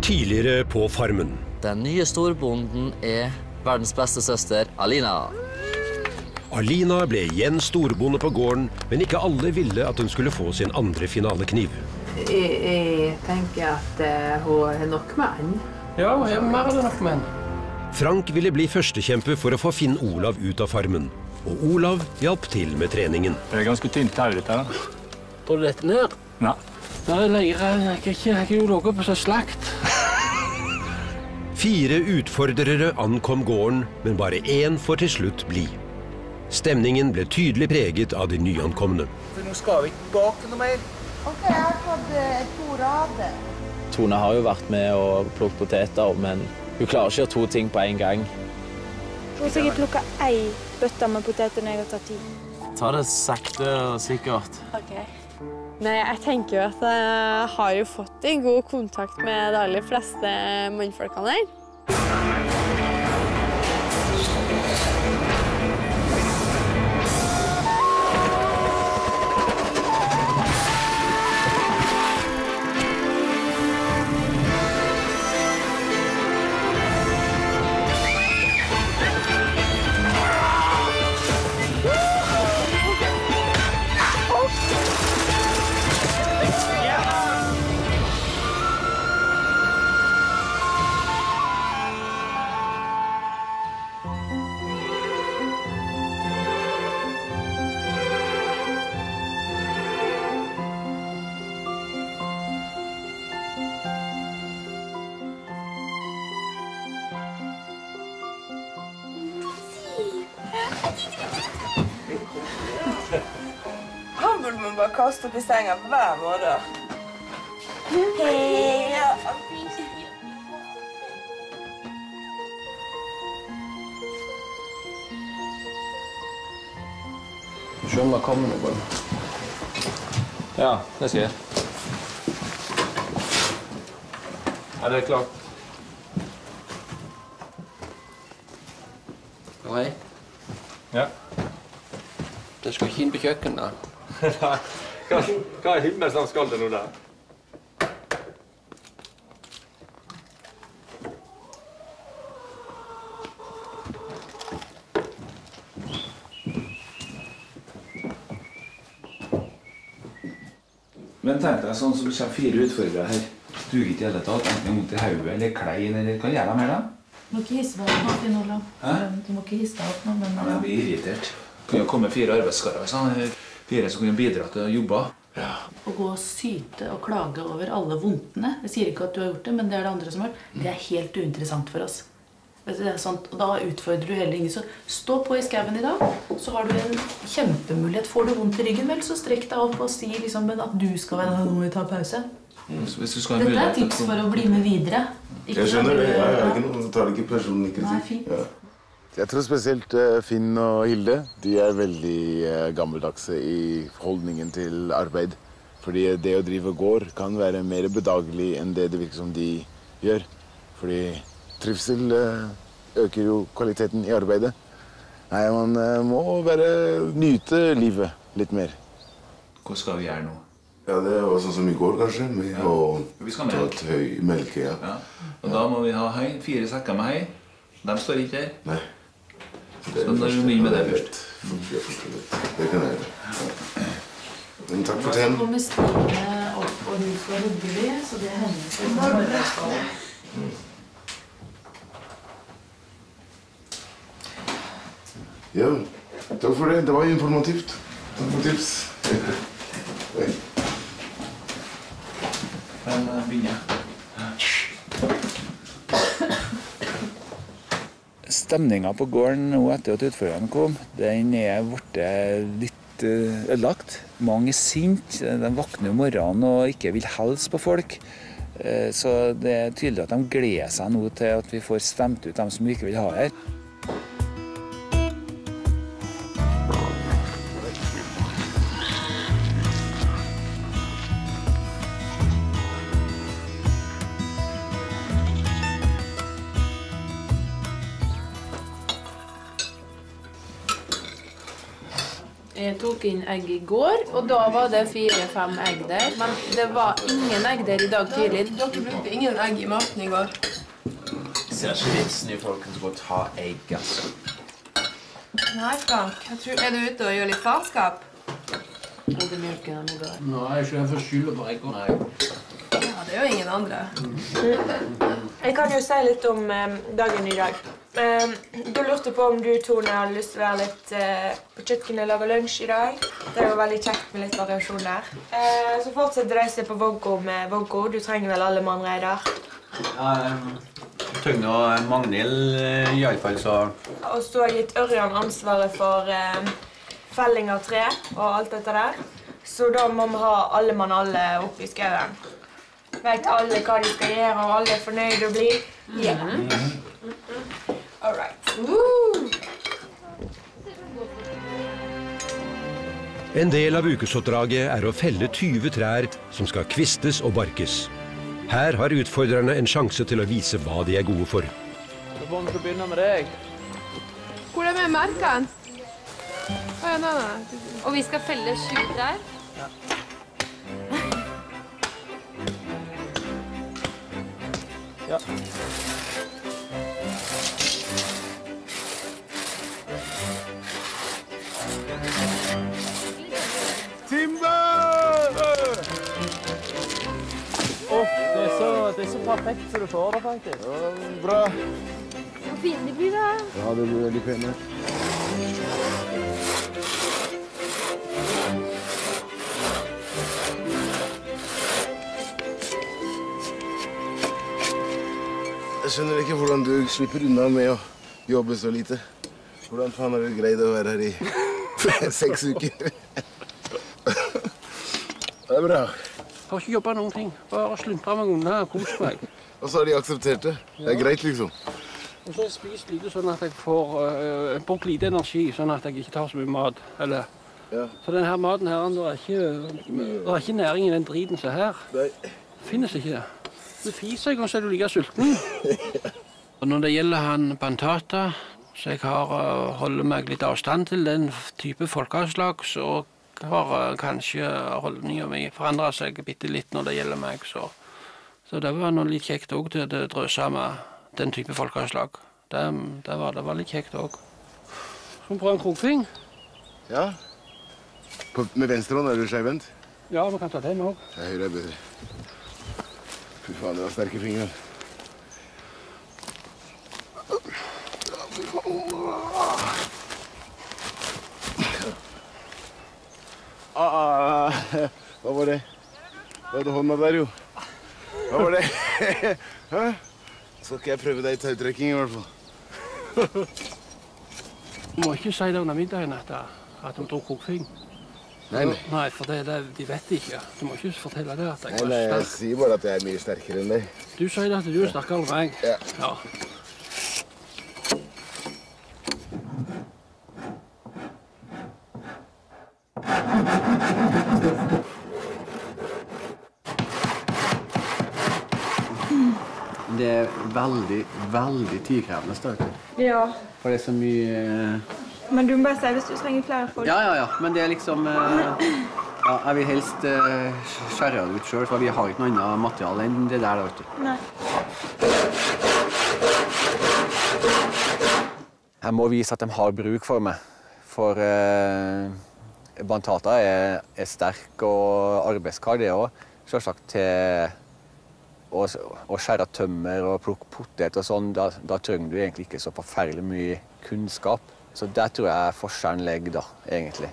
Tidligere på farmen. Den nye storbonden verdens beste søster, Alina. Alina ble igjen storbonde på gården, men ikke alle ville at hun skulle få sin andre finalekniv. Jeg tenker at hun nok med han. Ja, hun mer enn nok med han. Frank ville bli førstekjempe for å få Finn Olav ut av farmen. Og Olav hjalp til med treningen. Det ganske tynt her ute. Tror du dette ned? Nei. Da leirer jeg ikke jo noe på så slakt. 4 utfordrere ankom gården, men bare 1 får til slutt bli. Stemningen ble tydelig preget av de nyankomne. Nå skal vi ikke bake noe mer. Ok, jeg har fått 2 rader. Tone har jo vært med og plukket poteter, men hun klarer ikke å gjøre 2 ting på en gang. Hun har sikkert plukket 1 bøtte med poteter når jeg har tatt 10. Ta det sakte og sikkert. Ok. Nei, jeg tenker jo at jeg har jo fått en god kontakt med de aller fleste mannfolkene her. Han burde man bare kaste opp i senga hver morgen. Hei! Se om det kommer noe. Ja, det skal jeg. Er det klart? Hei. Ja. Det skal ikke inn på kjøkkenet. Hva himmelsnavn skal det nå der? Men tenk deg sånn som det kommer 4 utfordrere her. Duger ikke i hele tatt, enten vondt i hodet eller klein, eller hva gjør de her da? Du må ikke hisse deg opp nå, Finn Olav. Du må ikke hisse deg opp nå, men... Jeg blir irritert. Det kunne komme 4 arbeidskarer, sånn. 4 som kunne bidra til å jobbe. Ja. Å gå og syte og klage over alle vondtene, jeg sier ikke at du har gjort det, men det er det andre som har gjort, det er helt uinteressant for oss. Vet du, det er sånt, og da utfordrer du heller ingen, så stå på i skaven i dag, så har du en kjempemulighet. Får du vondt i ryggen, vel, så strekk deg opp og si liksom, at du skal være nå må vi ta pause. Dette er tips for å bli med videre. Jeg skjønner det, jeg tar det ikke personlig kritikk. Nei, fint. Ja. Jeg tror spesielt Finn og Hilde, de er veldig gammeldagse i holdningen til arbeid. Fordi det å drive gård kan være mer bedagelig enn det virker som de gjør. Fordi trivsel øker jo kvaliteten i arbeidet. Nei, man må bare nyte livet litt mer. Hva skal vi gjøre nå? Ja, det var sånn som i går kanskje, med å ta et melke, ja. Og da må vi ha høy, 4 sekker med høy. De står ikke her. Nei. Så da er vi begynner med det først. Det kan jeg gjøre. Men takk for tiden. Så kommer Stine opp og hun skal hugge det, så det er hennes som skal. Ja, takk for det. Det var informativt. Takk for tips. Men begynner. Stemningen på gården nå etter at utførerne kom, den er blitt litt ødelagt. Mange er sint, de våkner om morgenen og ikke vil hilse på folk. Så det er tydelig at de gleder seg nå til at vi får stemt ut dem som vi ikke vil ha her. Jeg tok inn egg i går, og da var det 4-5 egg der. Men det var ingen egg der i dag tidlig. Dere brukte ingen egg i maten i går. Jeg ser ikke vitsen i folk som går og ta egg, altså. Nei, Frank. Er du ute og gjør litt faenskap? Og det mjølken han i går. Nei, ikke jeg får skylda på egg. Nei. Ja, det er jo ingen andre. Jeg kan jo si litt om dagen i dag. Du lurte på om du, Tone, hadde lyst til å være litt på kjøkkenet og lage lunsj i dag. Det er jo veldig kjekt med litt variasjon der. Så fortsetter de seg på Vågå med Vågå. Du trenger vel alle mannreider? Ja, Tøgne og Magnhild i alle fall, så... Og så har jeg gitt Ørjan ansvaret for felling av tre og alt dette der. Så da må vi ha alle mann alle oppe i skauen. Vet alle hva de skal gjøre, og alle er fornøyde å bli? Ja. All right. En del av ukesoppdraget er å felle 20 trær som skal kvistes og barkes. Her har utfordrerne en sjanse til å vise hva de er gode for. Så må vi begynne med deg. Hvor er med merkene? Nei. Og vi skal felle 20 trær. Ja. Ja. Timber! Det er så perfekt som du får det, faktisk. Ja, bra. Hvor fine de blir da. Ja, det blir veldig pene. Jeg skjønner ikke hvordan du slipper unna med å jobbe så lite. Hvordan faen har du greid å være her i 6 uker? Det er bra. Jeg har ikke jobbet noen ting. Bare sluntra meg unna og kost meg. Og så har de akseptert det. Det er greit, liksom. Og så har jeg spist lite sånn at jeg får brukt lite energi, sånn at jeg ikke tar så mye mat. Eller... Ja. For denne maten her, det er ikke næring i den driten som er her. Nei. Finnes ikke det. Du fiser ikke, så er du like sulten. Og når det gjelder han Bantata, så jeg holder meg litt avstand til den type folkeavslag, så har kanskje holdningen min forandret seg bitte litt når det gjelder meg. Så det var noe litt kjekt også til det drøsa med den type folkeavslag. Det var litt kjekt også. Skal vi prøve en krokfing? Ja. Med venstre hånd er du skjevvendt? Ja, vi kan ta den også. Høyre er bedre. Fy faen, det var sterke fingre. Hva var det? Du hadde hånda der, jo. Hva var det? Hæ? Skal ikke jeg prøve deg i tautrekking, i hvert fall. Du må ikke si det under middagen at de dro krokfing. Nei, for de vet ikke. Du må ikke fortelle det at jeg var Nei, jeg sterk. sier bare at jeg er mye sterkere enn deg. Du sier at du er sterkere enn meg. Ja. Det er veldig, veldig tidkrevende start. Ja. For det er så mye... Men du må bare si hvis du trenger flere folk. Ja. Men det er liksom... Ja, jeg vil helst skjære det ut selv, for vi har ikke noe annet materiale enn det der, vet du. Nei. Jeg må vise at de har bruk for meg. For Bantata er sterk og arbeidskar, det også. Selvsagt til å skjære tømmer og plukke potet og sånn, da trenger du egentlig ikke så forferdelig mye kunnskap. Så der tror jeg forskjellen ligger da, egentlig.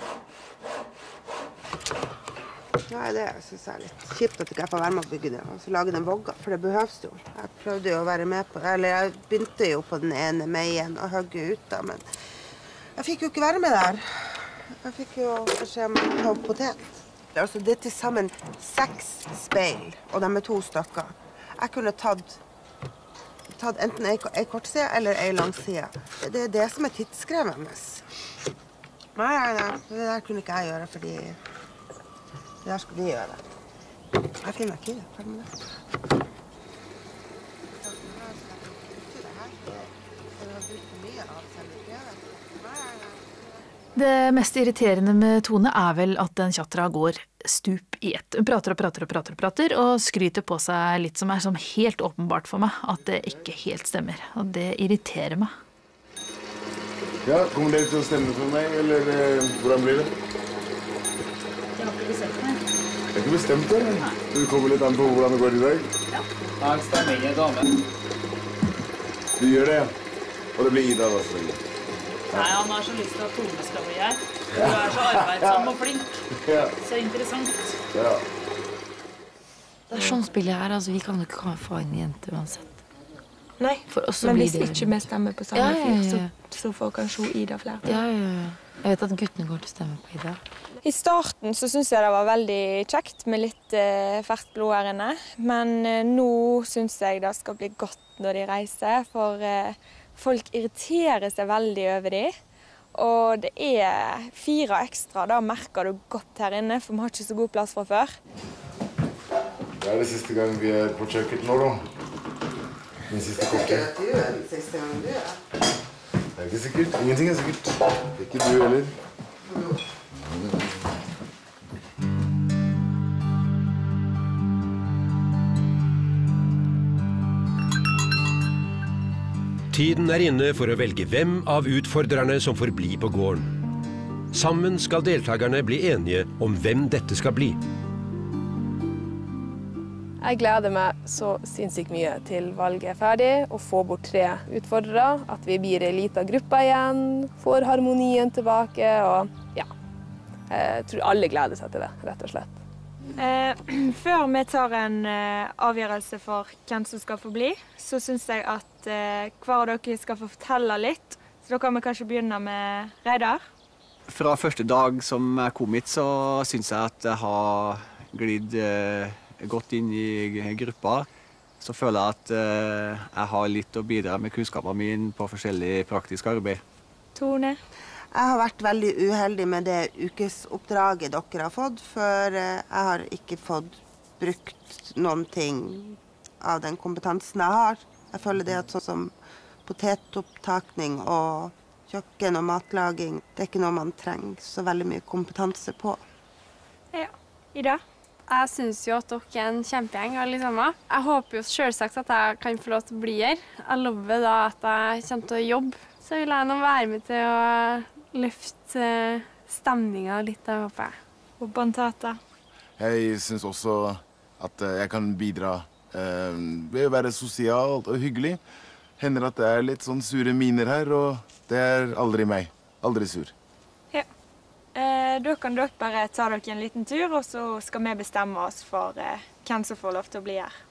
Nei, det synes jeg er litt kjipt at ikke jeg får være med å bygge det, altså lage den vogga, for det behøves jo. Jeg prøvde jo å være med på, eller jeg begynte jo på den ene meien og hugge ut da, men jeg fikk jo ikke være med der. Jeg fikk jo beskjed om å ta opp potet. Altså, det er til sammen 6 speil, og de er 2 stykker. Jeg kunne tatt enten en kort side eller en lang side. Det er det som er tidskrevende. Nei, det der kunne ikke jeg gjøre, fordi det der skulle de gjøre. Jeg finner ikke det. Ferdig med det. Det mest irriterende med Tone vel at den tjatra går stup I ett. Hun prater og skryter på seg litt som sånn helt åpenbart for meg at det ikke helt stemmer. Og det irriterer meg. Ja, kommer dere til å stemme for meg, eller hvordan blir det? Jeg har ikke bestemt meg. Jeg har ikke bestemt det, men det kommer litt an på hvordan det går I dag. Ja, jeg stemmer ingen dame. Du gjør det, ja. Og det blir Ida da, selvfølgelig. Nei, han har så lyst til at Tone skal bli her. Du så arbeidsom og flink. Så interessant. Ja. Det sånn spillet her, altså vi kan jo ikke få inn jente uansett. Nei, men hvis ikke vi stemmer på samme fyr, så får kanskje Ida flere. Ja. Jeg vet at guttene går til å stemme på Ida. I starten så synes jeg det var veldig kjekt med litt ferskt blod her inne. Men nå synes jeg det skal bli godt når de reiser, for folk irriterer seg veldig over de. Og det 4 ekstra, da merker du godt her inne, for vi har ikke så god plass fra før. Det det siste gang vi på kjøkkenet nå, da. Den siste kokken. Det den siste gang du Det ikke sikkert. Ingenting sikkert. Det ikke du heller. Tiden inne for å velge hvem av utfordrerne som får bli på gården. Sammen skal deltakerne bli enige om hvem dette skal bli. Jeg gleder meg så sinnssykt mye til valget ferdig, og få bort 3 utfordrere, at vi blir en liten gruppe igjen, får harmonien tilbake, og ja. Jeg tror alle gleder seg til det, rett og slett. Før vi tar en avgjørelse for hvem som skal få bli, så synes jeg at hver av dere skal få fortelle litt. Så da kan vi kanskje begynne med Reidar. Fra første dag som jeg kom hit, så synes jeg at jeg har glidd godt inn I gruppa. Så føler jeg at jeg har litt å bidra med kunnskapen min på forskjellig praktisk arbeid. Tone? Jeg har vært veldig uheldig med det ukesoppdraget dere har fått, for jeg har ikke fått brukt noen ting av den kompetansen jeg har. Jeg føler det at sånn som potetopptakning og kjøkken og matlaging, det ikke noe man trenger så veldig mye kompetanse på. Ja, Ida? Jeg synes jo at dere en kjempegjeng, alle sammen. Jeg håper jo selvsagt at jeg kan få lov til å bli her. Jeg lover da at jeg kommer til å jobbe. Så vil jeg nå være med til å løfte stemningen litt, da håper jeg. Og Bantata? Jeg synes også at jeg kan bidra ved å være sosialt og hyggelig. Hender at det litt sånn sure miner her, og det aldri meg. Aldri sur. Ja. Da kan dere bare ta dere en liten tur, og så skal vi bestemme oss for hvem som får lov til å bli her.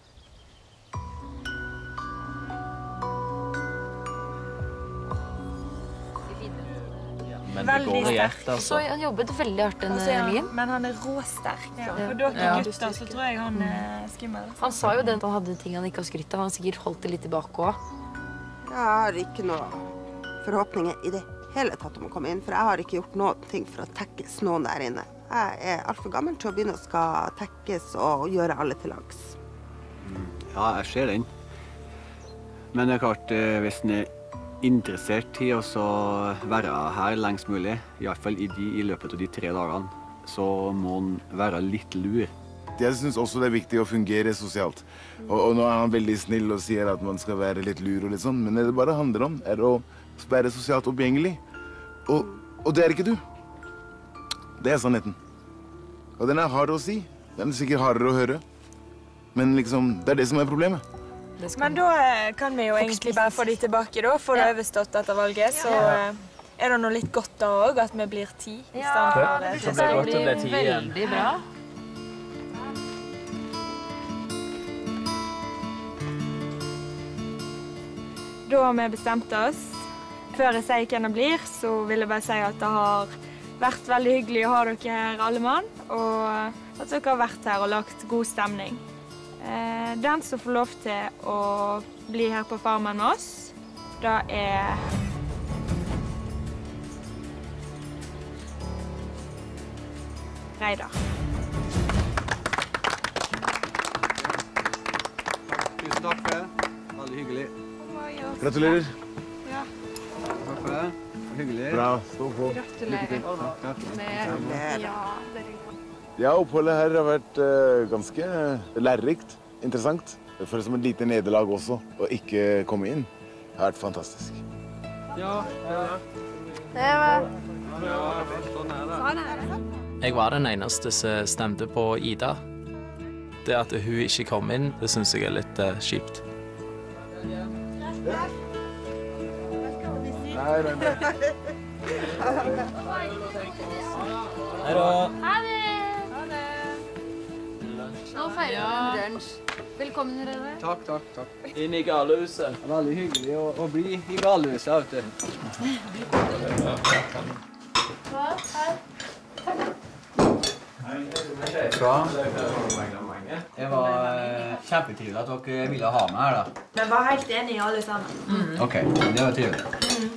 Veldig sterk. Så han jobbet veldig hardt denne helgen. Men han råsterk. Ja. For dere gutter så tror jeg han skimmel. Han sa jo det at han hadde ting han ikke har skrytt av. Han har sikkert holdt det litt tilbake også. Jeg har ikke noe forhåpninger I det hele tatt om å komme inn, for jeg har ikke gjort noen ting for å tekkes noen der inne. Jeg alt for gammel til å begynne å skal tekkes og gjøre alle til lags. Ja, jeg ser den. Men det klart, hvis den interessert I å være her lengst mulig, I hvert fall I løpet av de 3 dagene, så må han være litt lur. Jeg synes også det viktig å fungere sosialt. Og nå han veldig snill og sier at man skal være litt lur og litt sånn, men det bare handler om å være sosialt oppgjengelig. Og det ikke du. Det sannheten. Og den hard å si. Den sikkert hardere å høre. Men liksom, det det som problemet. Men da kan vi jo egentlig bare få de tilbake da, for det overstått etter valget, så det noe litt godt da også, at vi blir 10 I stedet for det. Så det blir veldig bra. Da har vi bestemt oss. Før jeg sier hvem det blir, så vil jeg bare si at det har vært veldig hyggelig å ha dere her alle mann, og at dere har vært her og lagt god stemning. Den som får lov til å bli her på farmen med oss, det Reidar. Tusen takk for det. Veldig hyggelig. Gratulerer. Ja. Takk for det. Hyggelig. Bra, stå på. Gratulerer. Ja, oppholdet her har vært ganske lærerikt, interessant. For som et lite nederlag også, å ikke komme inn, har vært fantastisk. Ja. Jeg var den eneste som stemte på Ida. Det at hun ikke kom inn, det synes jeg er litt kjipt. Hei da. Ha det! Nå feirer vi lunsj. Velkommen, Rene. Takk. Inn i galehuset. Veldig hyggelig å bli i galehuset, vet du. Det var kjempetrivelig at dere ville ha meg her, da. Vi var helt enige alle sammen. Ok, det var trivelig.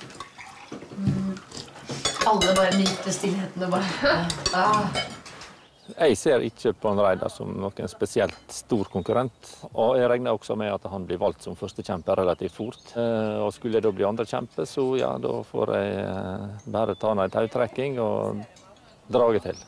Alle bare nyter stillheten og bare... Jeg ser ikke på en Reidar som noen spesielt stor konkurrent. Og jeg regner også med at han blir valgt som første kjempe relativt fort. Og skulle jeg da bli andre kjempe, så ja, da får jeg bare ta en tautrekking og drage til.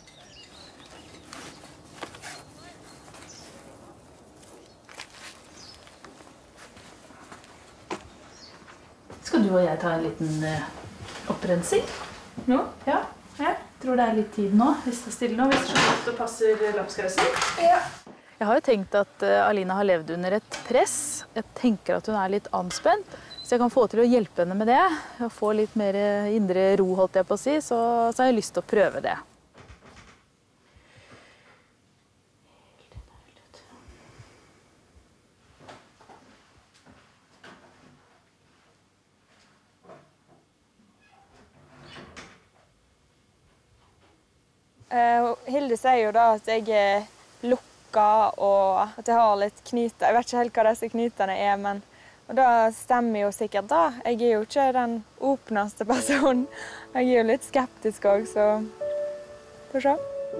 Skal du og jeg ta en liten opprensing? Nå? Ja. Jeg tror det er litt tid nå, hvis det er stille nå, hvis det passer lapskausen. Ja. Jeg har jo tenkt at Alina har levd under et press. Jeg tenker at hun er litt anspent, så jeg kan få til å hjelpe henne med det. Og få litt mer indre ro, holdt jeg på å si, så har jeg lyst til å prøve det. Hilde sier jo da at jeg er lukka og at jeg har litt knyter. Jeg vet ikke helt hva disse knytene er, men og da stemmer jo sikkert da. Jeg er jo ikke den åpneste personen. Jeg er jo litt skeptisk også, så får se.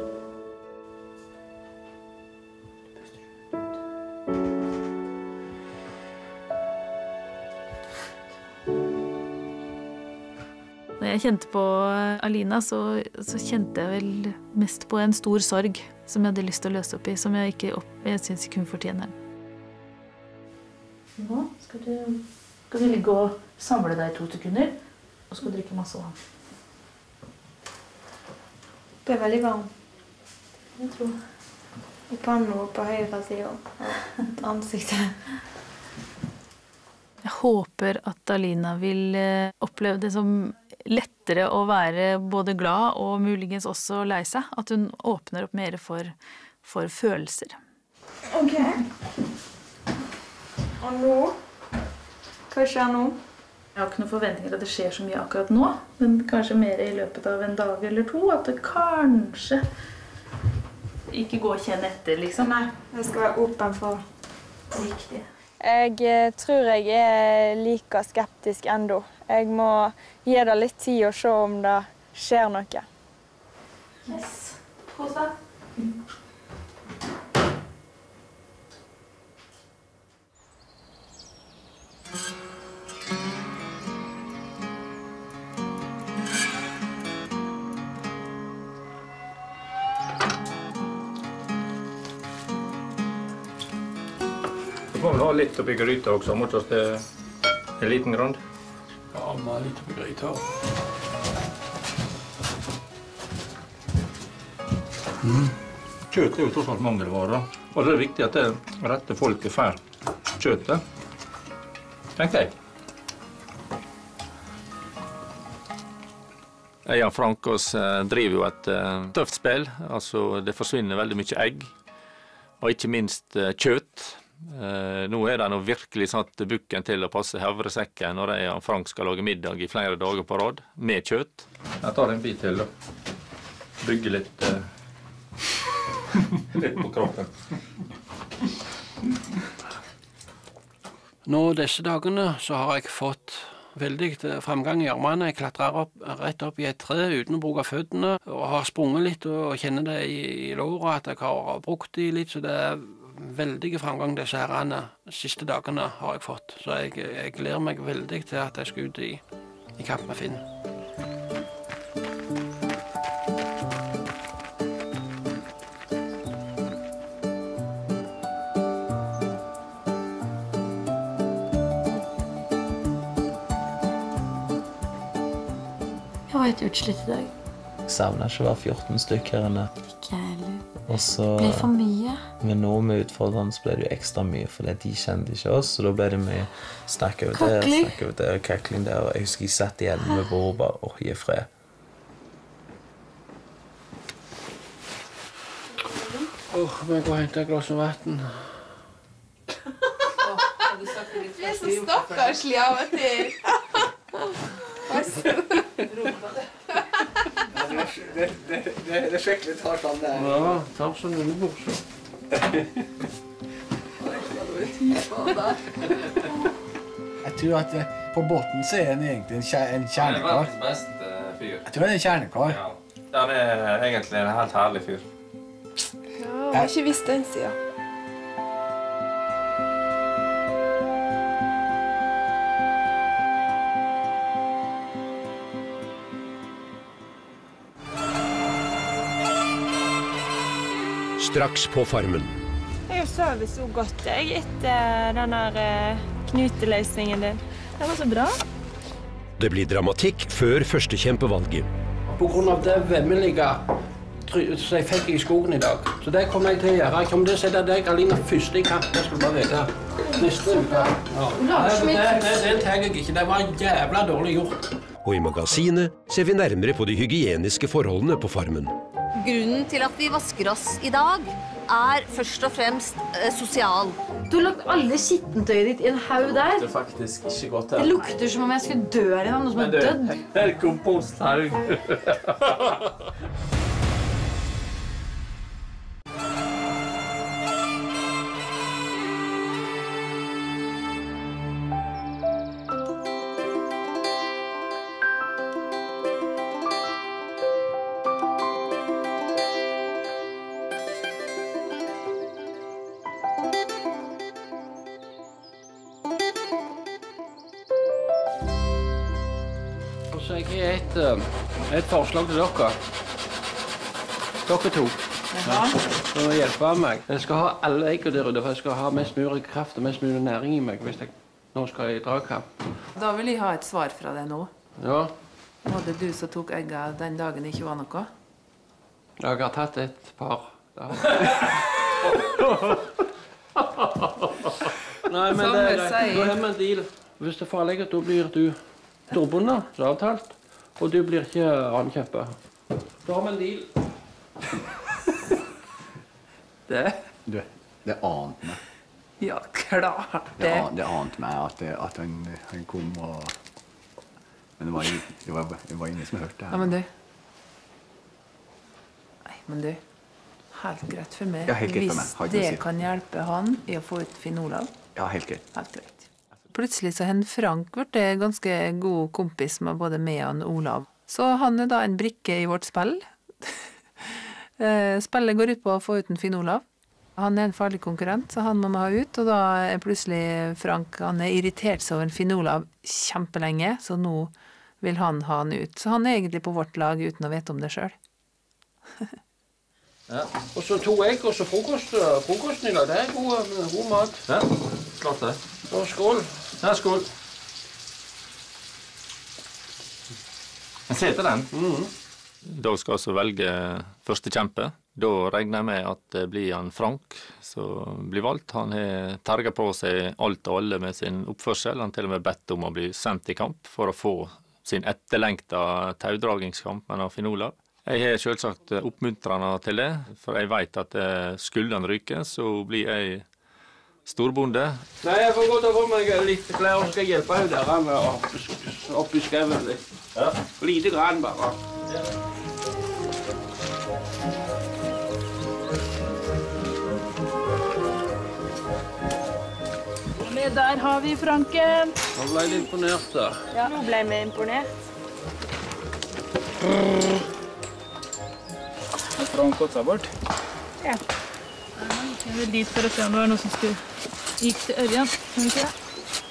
Når jeg kjente på Alina, så kjente jeg vel mest på en stor sorg som jeg hadde lyst til å løse opp i, som jeg synes ikke hun fortjener. Nå skal du ligge og samle deg i 2 sekunder, og skal drikke masse vann. Det er veldig varmt. Jeg tror. I pannen og på høyre siden og ansiktet. Jeg håper at Alina vil oppleve det som lettere å være både glad og muligens også lei seg. At hun åpner opp mer for følelser. Ok. Og nå? Hva skjer nå? Jeg har ikke noen forventninger at det skjer så mye akkurat nå, men kanskje mer i løpet av en dag eller 2, at det kanskje ikke går å kjenne etter, liksom. Nei, jeg skal være åpen for riktig. Jeg tror jeg er like skeptisk ennå. Jeg må gi det litt tid og se om det skjer noe. Yes. Kos deg. Du må vel ha litt oppi gryta også, måtte det en liten grund. Ja, vi har litt oppi gryta. Kjøtt er jo tross alt mangelvare, og det er viktig at det rette folket får kjøttet, tenker jeg. Jeg og Frankås driver jo et tøft spill, altså det forsvinner veldig mye egg, og ikke minst kjøtt. Nå er det nå virkelig satt bukken til å passe havresekken når jeg og Frank skal lage middag i flere dager på rad, med kjøtt. Jeg tar en bit til da. Bygge litt, litt på kroppen. Nå disse dagene så har jeg fått veldig fremgang i armene. Jeg klatrer rett opp i et tre uten å bruke føttene, og har sprunget litt og kjenner det i låret at jeg har brukt de litt, så det er veldige fremgang disse herrene siste dagene har jeg fått. Så jeg gleder meg veldig til at jeg skal ut i kamp med Finn. litt utslitt I dag. Jeg savner ikke å være 14 stykker her inne. Ikke heller. Og så, det ble for mye. Men nå med utfordrerne så ble det jo ekstra mye, fordi de kjente ikke oss, så da ble det mye snakk over der, kakling der, og jeg husker jeg satt igjen med bord og bare, gi fred. Må jeg gå og hente et glass med vatten? Vi så stakkarslig av og til. Det skikkelig tar sånn der. Ja, tar sånn underbord, så. Jeg tror at på båten så den egentlig en kjernekar. Han verdens beste fyr. Jeg tror han en kjernekar. Ja. Han egentlig en helt herlig fyr. Ja, jeg har ikke visst den siden. Straks på farmen. Jeg sover så godt etter denne knuteløsningen din. Det var så bra. Det blir dramatikk før første kjempevalget. På grunn av det vemmelige som jeg fikk I skogen I dag. Så det kommer jeg til å gjøre. Jeg kommer til å sette deg Alina først I kamp. Det skal du bare vite. Neste uke. Ja. Den tar jeg ikke. Det var jævla dårlig gjort. Og I magasinet ser vi nærmere på de hygieniske forholdene på farmen. Grunnen til at vi vasker oss I dag først og fremst sosial. Du har lagt alle skittentøyet ditt I en haug der. Det faktisk ikke godt her. Det lukter som om jeg skulle dø her I noe som dødd. Det komposthaug. Så jeg har et forslag til dere. Dere to. For å hjelpe meg. Jeg skal ha alle eggene der ute, for jeg skal ha mest mulig kraft og mest mulig næring I meg hvis jeg nå skal I dragkamp. Da vil jeg ha et svar fra deg nå. Ja. Var det du som tok eggene den dagen det ikke var noe? Jeg har tatt et par. Nei, men da har vi en deal. Hvis det foreligger, da blir du storbonde, så avtalt. Og du blir ikke rankjempe. Da har vi en deal. Det ante meg. Ja, klart det. Det ante meg at han kom og... Men det var ingen som hørte det her. Ja, men du. Nei, men du. Helt greit for meg. Ja, helt greit for meg. Hvis det kan hjelpe han I å få ut Finn Olav. Ja, helt greit. Helt greit. Plutselig så har Frank vært ganske god kompis med både meg og Olav. Så han da en brikke I vårt spill. Spillet går ut på å få ut en Finn Olav. Han en farlig konkurrent, så han må vi ha ut. Og da plutselig Frank, han irritert seg over en Finn Olav kjempelenge, så nå vil han ha han ut. Så han egentlig på vårt lag uten å vite om det selv. Ja. Og så 2 egg, og så frokosten I dag. Det god mat. Ja, klart det. Og skål. Ja, skål. Jeg ser til den. Da skal altså velge første kjempe. Da regner jeg med at det blir han Frank som blir valgt. Han har terget på seg alt og alle med sin oppførsel. Han til og med bedt om å bli sendt I kamp for å få sin etterlengta taudragingskamp med Finn Olav. Jeg har selvsagt oppmuntrende til det, for jeg vet at skulle han ryke, så blir jeg storbonde. Nei, jeg får gå til å få meg litt klær, og skal hjelpe henne der med opp I skauen litt. Ja. Lite grann bare. Ja. Der har vi Franken. Han ble litt imponert da. Ja, nå ble vi imponert. Frank gått seg bort? Ja. Jeg vil dit for å se om det var noe som gikk til Ørjan. Kan vi ikke det?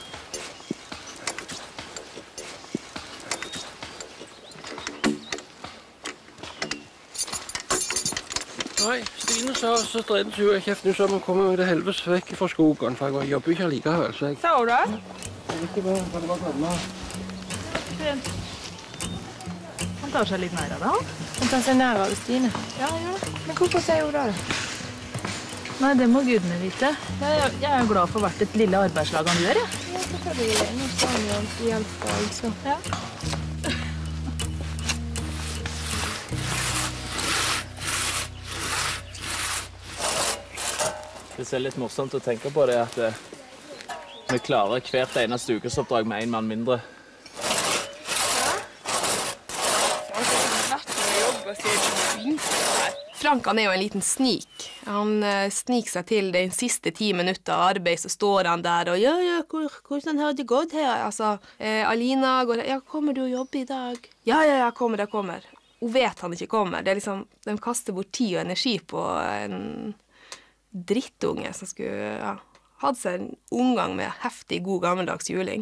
Nei, Stine sa så dreide hun I kjeften så man kommer med det helvetes vekk fra skogen, for jeg jobber ikke likevel, så jeg... Sa hun det? Ikke bare komme. Fint. Han tar seg litt nær av deg. Han tar seg nær av Stine. Ja, han gjør det. Men hvorfor sier hun det? Nei, det må gudene vite. Jeg er jo glad for hvert et lille arbeidslag han gjør, jeg. Ja, selvfølgelig. Nå sa han jo alt hjelp, altså. Ja. Det er litt morsomt å tenke på det at vi klarer hvert eneste ukesoppdrag med en mann mindre. Frank han er jo en liten snik. Han sniker seg til de siste 10 minutter av arbeid, så står han der og hvordan har det gått her? Altså, Alina går, kommer du å jobbe i dag? Ja, jeg kommer. Hun vet han ikke kommer. Det er liksom, de kaster bort tid og energi på en drittunge som skulle hatt seg en omgang med heftig, god, gammeldags juling.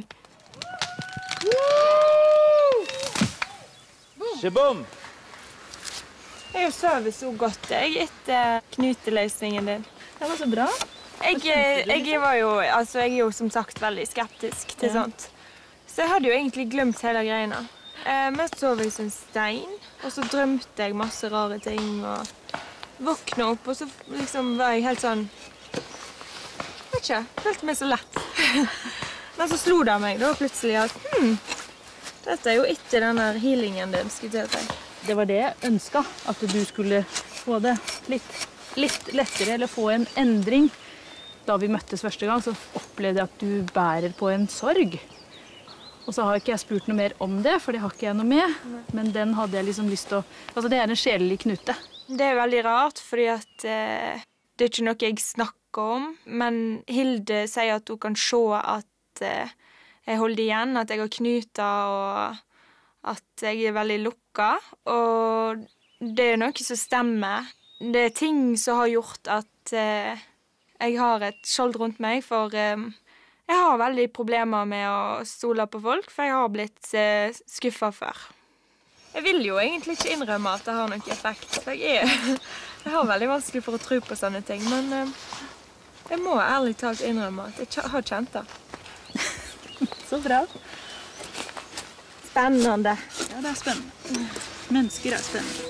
Shabom! Jeg sover så godt, etter knuteløsningen din. Det var så bra. Jeg er jo som sagt veldig skeptisk til sånt. Så jeg hadde jo egentlig glemt hele greiene. Men så sov jeg som en stein, og så drømte jeg masse rare ting, og våkna opp, og så liksom var jeg helt sånn, vet ikke, følte meg så lett. Men så slo det meg da plutselig at, dette er jo etter denne healingen din, skulle jeg si. Det var det jeg ønsket, at du skulle få det litt lettere, eller få en endring. Da vi møttes første gang, så opplevde jeg at du bærer på en sorg. Og så har ikke jeg spurt noe mer om det, for det har ikke jeg noe med. Men den hadde jeg liksom lyst til å... Altså, det er en sjelelig knute. Det er veldig rart, fordi at det er ikke noe jeg snakker om. Men Hilde sier at hun kan se at jeg holder igjen, at jeg har knuter, og at jeg er veldig lukka. Og det er noe som stemmer. Det er ting som har gjort at jeg har et skjold rundt meg, for jeg har veldig problemer med å stole på folk, for jeg har blitt skuffet før. Jeg vil jo egentlig ikke innrømme at det har noen effekt, for jeg har veldig vanskelig for å tro på sånne ting, men jeg må ærlig talt innrømme at jeg har kjent det. Så bra. Spennende. Ja, det er spennende. Mennesker er spennende.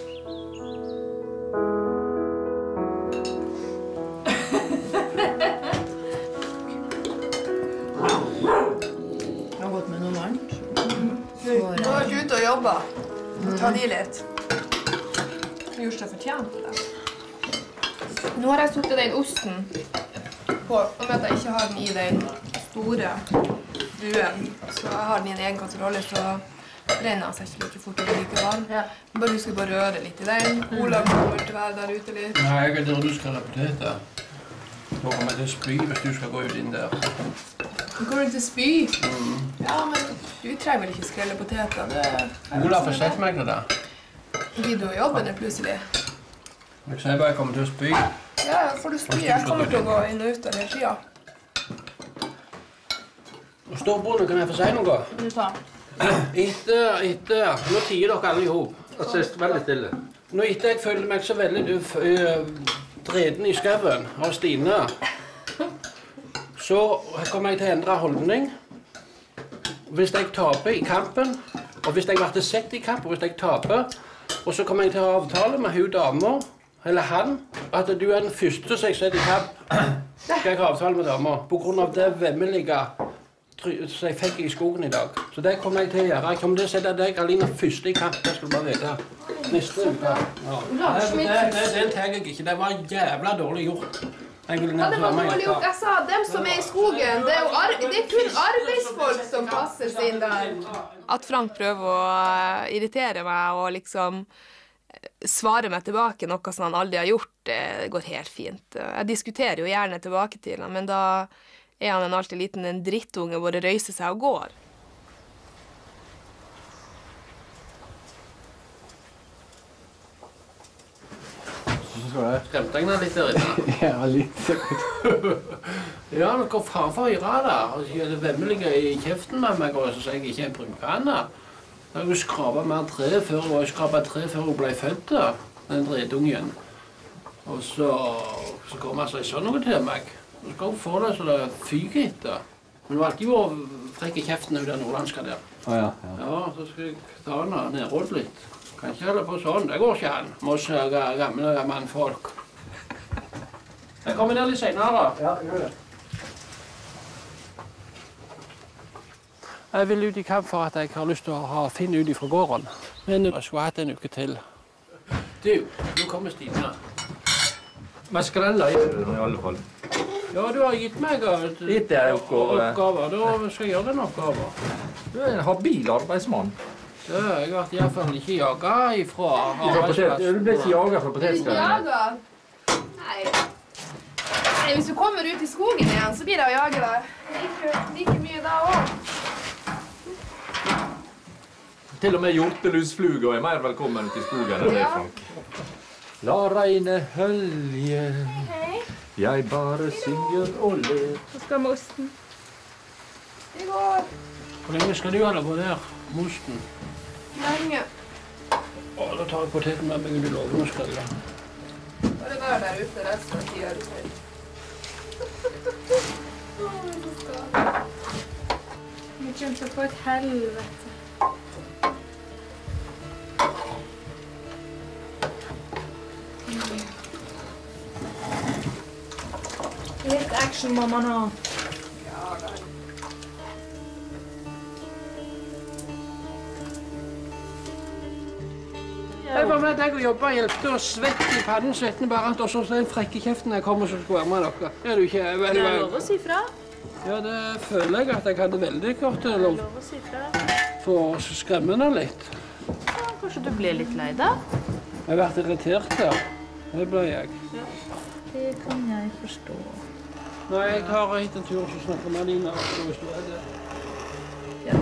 Jeg har gått med noe varmt. Nå er du ute og jobber. Ta de litt. Du gjorde seg fortjent til det. Nå har jeg suttet den osten på, og med at jeg ikke har den i den store duen, så jeg har den i en egen kasserolle, så brenner den seg ikke like fort og like varm. Bare husk å røre litt i den. Olav kommer til å være der ute litt. Nei, jeg er der du skal ha poteter. Da kommer jeg til å spy hvis du skal gå ut inn der. Du kommer til å spy? Ja, men du trenger vel ikke skrelle poteter. Olav har sett meg det der. Gidder du å jobbe det plutselig? Jeg sier bare jeg kommer til å spy. Ja, får du spy. Jeg kommer til å gå inn og ut av hele tida. Storbonde, kan jeg få si noe? Du tar. Etter, nå tier dere alle i hop. Altså, veldig stille. Nå etter jeg føler meg så veldig dreden i skauen av Stine, så kommer jeg til å endre holdning. Hvis jeg taper i kampen, og hvis jeg blir sett i kamp, og hvis jeg taper, og så kommer jeg til å avtale med hun damer, eller han, at du er den første som jeg setter i kamp, skal jeg avtale med damer, på grunn av det vemmelige som jeg fikk i skogen i dag. Så det kommer jeg til å gjøre. Jeg kommer til å sette deg Alina første i kamp, det skal du bare vite. Neste uke. Ja. Den tar jeg ikke. Det var jævla dårlig gjort. Ja, det var dårlig gjort. Jeg sa dem som er i skogen, det er kun arbeidsfolk som passer seg inn der. At Frank prøver å irritere meg og liksom svare meg tilbake noe som han aldri har gjort, det går helt fint. Jeg diskuterer jo gjerne tilbake til han, men da er han alltid liten en drittunge hvor det røyser seg og går. Skremte jeg litt der inne? Ja, litt. Ja, men hva faen for å gjøre det? Er det vemmelige i kjeften med meg, og så sier jeg ikke en brukende? Da har jeg skrapet mer tre før, og jeg skrapet tre før hun ble født, den dredungen. Og så kommer jeg og sier noe til meg. Så skal hun få det så det fyker etter. Men hun har alltid vært frekk i kjeften av den nordlandske der. Ja. Ja, så skal jeg ta henne nedråd litt. Kan ikke holde på sånn, det går ikke an. Må sørge gamle mannfolk. Jeg kommer ned litt senere. Ja, gjør det. Jeg vil ut i kamp for at jeg har lyst til å ha Finn ut fra gården. Men jeg skulle hatt en uke til. Du, nå kommer Stina. Men skrella gjør du i alle fall. Ja, du har gitt meg oppgaver. Da skal jeg gjøre den oppgaven. Du er en habil arbeidsmann. Jeg har vært i hvert fall ikke jaget ifra arbeidsplassen. Du ble ikke jaget fra potetskrellen? Nei, hvis du kommer ut i skogen igjen, så blir det å jage deg. Like mye da også. Til og med hjortelusfluga er mer velkommen ut i skogen enn det, Frank. La regnet hølje, jeg bare synger og ler. Så skal vi osten. Det går. Hvor lenge skal du holde på der, mosten? Lenge. Da tar jeg poteten med meg under låven og skreller. Bare vær der ute resten av tida du selv. Vi kjemper på et helvete. Litt action må man ha. Jeg var med deg og jobbet og hjelpte og svett i pannen, svetten bare at også den frekke kjeften jeg kommer som skulle være med dere. Er du ikke veldig... Det er lov å si fra. Ja, det føler jeg at jeg hadde veldig godt lov. Lov å si fra. For å skremme henne litt. Ja, kanskje du ble litt lei da? Jeg har vært irritert her. Det ble jeg. Ja, det kan jeg forstå. Nei, jeg tar hit en tur og snakker med Alina. Hvis du er det. Ja.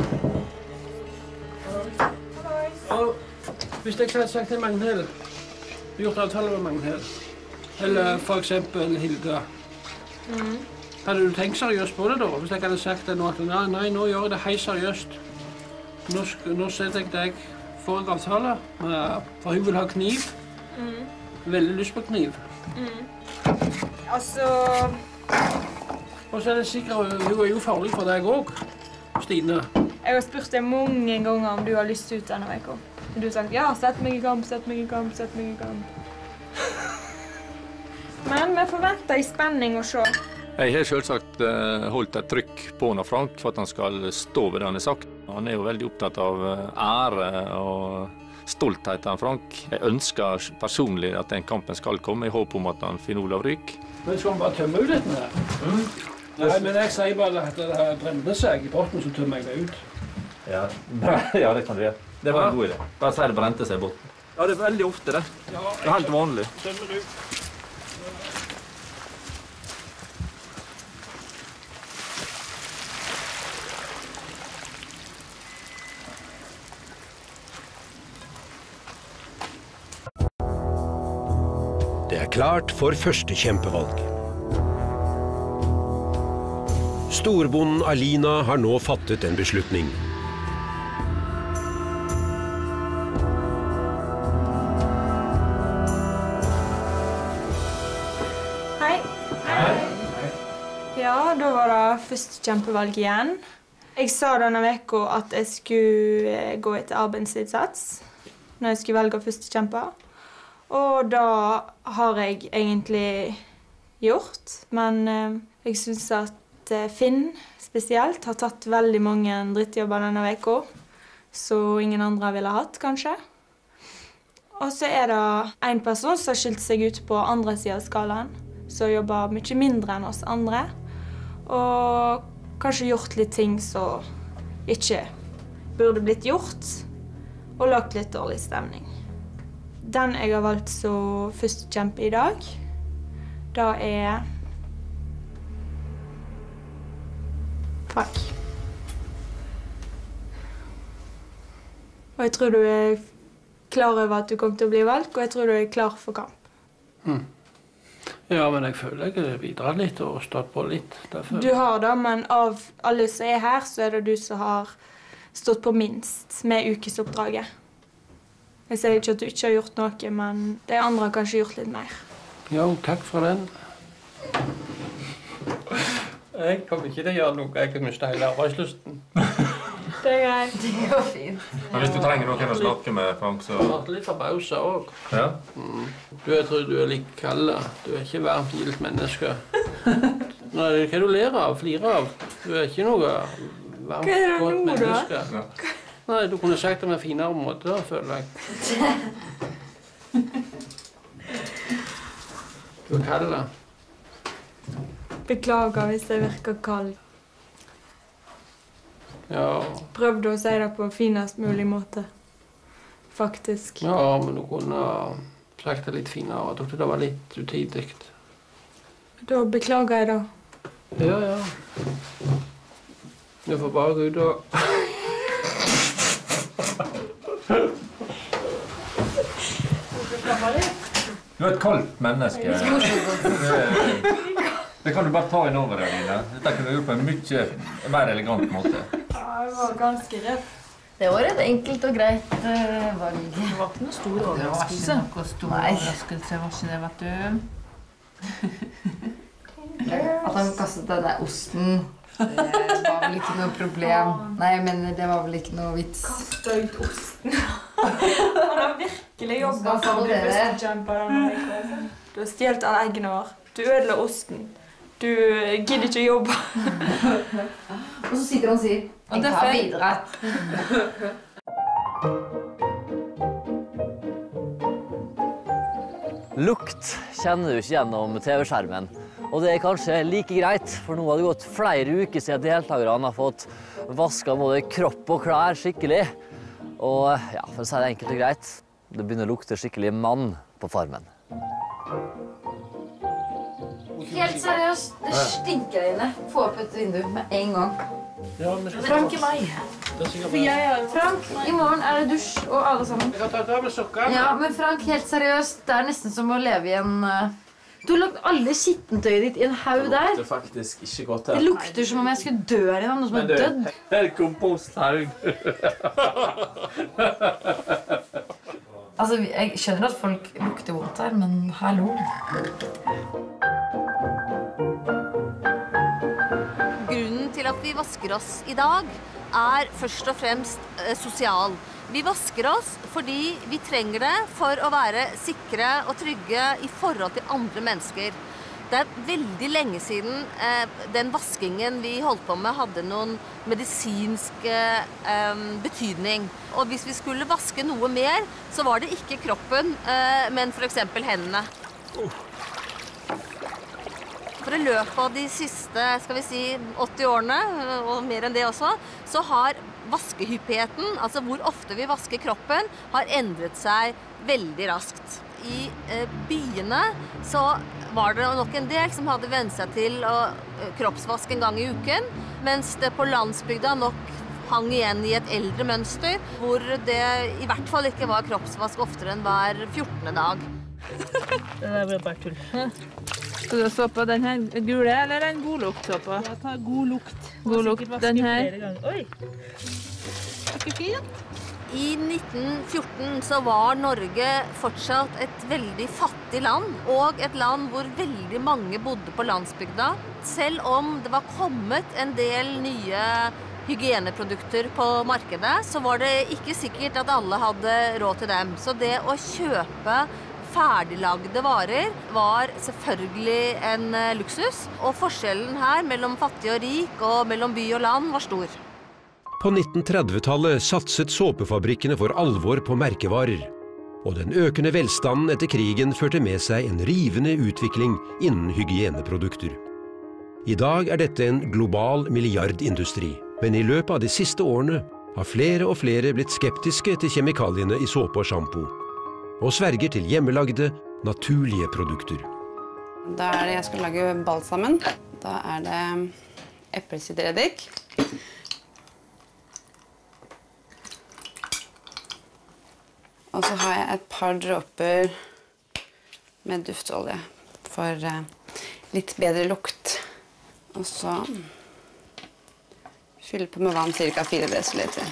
Hvis jeg hadde sagt til Magnhild, gjort avtale med Magnhild, eller for eksempel Hilda, hadde du tenkt seriøst på det da? Hvis jeg hadde sagt det nå at nei, nå gjør jeg det helt seriøst. Nå setter jeg deg for en avtale, for hun vil ha kniv. Veldig lyst på kniv. Altså... Og så er det sikkert, hun er jo farlig for deg også, Stine. Jeg har spurt deg mange ganger om du har lyst ut denne veka. Du har sagt, ja, sett meg i kamp, sett meg i kamp, sett meg i kamp. Men vi forventer i spenning å se. Jeg har selvsagt holdt et trykk på Frank for at han skal stå ved det han har sagt. Han er jo veldig opptatt av ære og stolthet av Frank. Jeg ønsker personlig at den kampen skal komme i håp om at han finner Olav ryk. Men skal han bare tømme ut litt med det? Nei, men jeg sier bare at det bremmer seg i potten, så tømmer jeg det ut. Ja, det kan du gjøre. Det var en god idé. Bare si det brente seg i botten. Ja, det er veldig ofte det. Det er helt vanlig. Tømmer ut. Det er klart for første kjempevalg. Storbonden Alina har nå fattet en beslutning. Ja, da var det første kjempevalg igjen. Jeg sa denne veka at jeg skulle gå etter arbeidsinnsats når jeg skulle velge første kjemper. Og da har jeg egentlig gjort. Men jeg synes at Finn spesielt har tatt veldig mange drittjobber denne veka, så ingen andre ville hatt, kanskje. Og så er det en person som har skilt seg ut på andre siden av skalaen, som jobber mye mindre enn oss andre. Og kanskje gjort litt ting som ikke burde blitt gjort, og lagt litt dårlig stemning. Den jeg har valgt som første kjempe i dag, da er Frank. Og jeg tror du er klar over at du kommer til å bli valgt, og jeg tror du er klar for kamp. Ja, men jeg føler jeg har bidratt litt og stått på litt. Derfor. Du har det, men av alle som er her, så er det du som har stått på minst med ukesoppdraget. Jeg sier ikke at du ikke har gjort noe, men de andre har kanskje gjort litt mer. Jo, takk for den. Jeg kommer ikke til å gjøre noe. Jeg kan miste hele arbeidslysten. Det greit. Det går fint. Men hvis du trenger noen å snakke med, Frank, så... Jeg har litt forbauset også. Ja? Jeg tror du like kald. Du ikke varmt gildt menneske. Nei, hva du ler av, flirer av? Du ikke noe varmt, godt menneske. Nei, du kunne sagt det med en finere måte, føler jeg. Du kald. Beklager hvis jeg virker kald. Ja. Prøvde å si det på finest mulig måte. Faktisk. Ja, men du kunne sagt det litt finere. Jeg tror det var litt utidig. Da beklager jeg da. Ja. Du får bare gå ut og... Du er et kaldt menneske. Det kan du bare ta inn over deg, Line. Dette kan du gjøre på en mye mer elegant måte. Ja, det var ganske rett. Det var et enkelt og greit valg. Det var ikke noe stor overraskelse. Det var ikke noe stor overraskelse, var ikke det, vet du. At han kastet den der osten, det var vel ikke noe problem. Nei, jeg mener, det var vel ikke noe vits. Kastet ut osten. Han har virkelig jobbet for å bli førstekjemper. Du har stjelt alle eggene våre. Du ødela osten. Du gidder ikke å jobbe. Og så sitter han og sier, jeg tar bidrag. Lukt kjenner du ikke gjennom TV-skjermen. Og det er kanskje like greit, for nå har det gått flere uker siden deltakerne har fått vasket både kropp og klær skikkelig. Og ja, for å si det enkelt og greit, det begynner å lukte skikkelig mann på farmen. Helt seriøst, det stinker inne. Få opp et vindu med en gang. Frank er meg. Frank, i morgen er det dusj og alle sammen. Jeg kan ta det av med sokker. Ja, men Frank, helt seriøst, det er nesten som å leve i en... Du har lagt alle skittentøyet ditt i en haug der. Det lukter faktisk ikke godt her. Det lukter som om jeg skulle dø her innom, noe som er dødd. Det er komposthaug. Altså, jeg skjønner at folk lukter vondt her, men hallo. Grunnen til at vi vasker oss i dag er først og fremst sosial. Vi vasker oss fordi vi trenger det for å være sikre og trygge i forhold til andre mennesker. Det er veldig lenge siden den vaskingen vi holdt på med hadde noen medisinsk betydning. Og hvis vi skulle vaske noe mer, så var det ikke kroppen, men for eksempel hendene. For i løpet av de siste, skal vi si, 80 årene, og mer enn det også, så har vaskehyppigheten, altså hvor ofte vi vasker kroppen, har endret seg veldig raskt. I byene så var det nok en del som hadde vent seg til å kroppsvaske en gang i uken, mens det på landsbygda nok hang igjen i et eldre mønster, hvor det i hvert fall ikke var kroppsvask oftere enn hver 14. dag. Det der blir bare tull. Skal du så på den her gule, eller en god lukt så på? Jeg tar god lukt. God lukt, den her. Oi! Ikke fint. I 1914 så var Norge fortsatt et veldig fattig land, og et land hvor veldig mange bodde på landsbygda. Selv om det var kommet en del nye hygieneprodukter på markedet, så var det ikke sikkert at alle hadde råd til dem. Så det å kjøpe ferdiglagde varer var selvfølgelig en luksus, og forskjellen her mellom fattig og rik og mellom by og land var stor. På 1930-tallet satset såpefabrikkene for alvor på merkevarer, og den økende velstanden etter krigen førte med seg en rivende utvikling innen hygieneprodukter. I dag er dette en global milliardindustri, men i løpet av de siste årene har flere og flere blitt skeptiske til kjemikaliene i såpe og shampoo, og sverger til hjemmelagde, naturlige produkter. Da er det jeg skal lage balsamen. Da er det eplesidereddik. Og så har jeg et par dråper med duftolje for litt bedre lukt. Og så fylle på med vann, ca. 4 dl.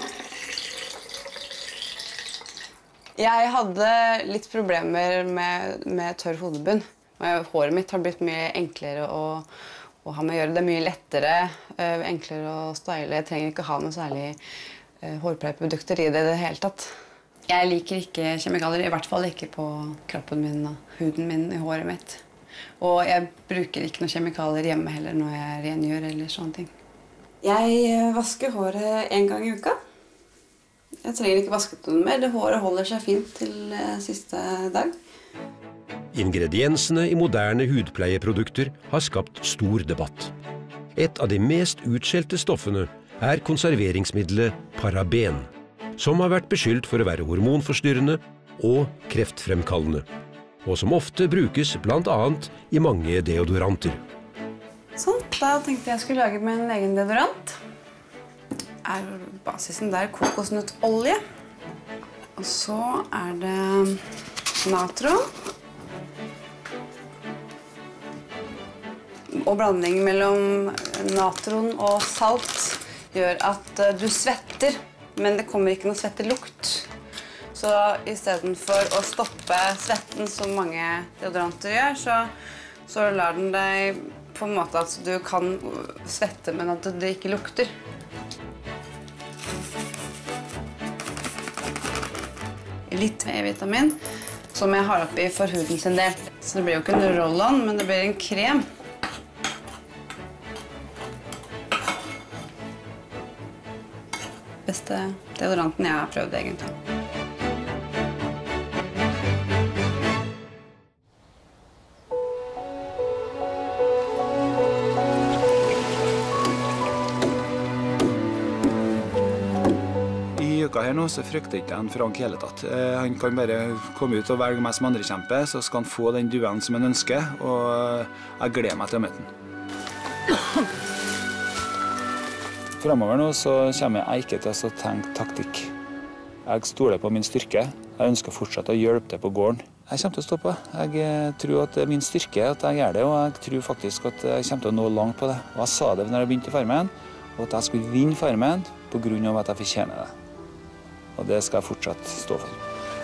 Jeg hadde litt problemer med tørr hodebunn. Håret mitt har blitt mye enklere å ha med å gjøre. Det er mye lettere, enklere å style. Jeg trenger ikke ha noe særlig hårpleieprodukter i det hele tatt. Jeg liker ikke kjemikalier, i hvert fall ikke på kroppen min og huden min i håret mitt. Og jeg bruker ikke noe kjemikalier hjemme heller når jeg rengjør eller sånne ting. Jeg vasker håret 1 gang i uka. Jeg trenger ikke vaske noe mer. Det håret holder seg fint til siste dag. Ingrediensene i moderne hudpleieprodukter har skapt stor debatt. Et av de mest utskjelte stoffene er konserveringsmiddelet paraben, som har vært beskyldt for å være hormonforstyrrende og kreftfremkallende, og som ofte brukes blant annet i mange deodoranter. Sånn, da tenkte jeg skulle lage med en egen deodorant. Basisen der kokosnøttolje. Og så det natron. Og blanding mellom natron og salt gjør at du svetter, men det kommer ikke noe svettelukt. Så i stedet for å stoppe svetten som mange deodoranter gjør, så lar den deg på en måte at du kan svette, men at det ikke lukter. Litt E-vitamin, som jeg har oppi for huden sin del. Så det blir jo ikke en roll-on, men det blir en krem. Beste deodoranten jeg har prøvd, egentlig. Her nå, så frykter ikke han Frank hele tatt. Han kan bare komme ut og velge meg som andrekjempe, så skal han få den duellen som han ønsker, og jeg gleder meg til å møte han. Fremover nå så kommer jeg ikke til å tenke taktikk. Jeg stoler på min styrke. Jeg ønsker fortsatt å hjelpe til på gården. Jeg kommer til å stå på. Jeg tror at det er min styrke at jeg gjør det, og jeg tror faktisk at jeg kommer til å nå langt på det. Og jeg sa det når jeg begynte i Farmen, og at jeg skulle vinne Farmen på grunn av at jeg fortjener det. Og det skal jeg fortsatt stå for.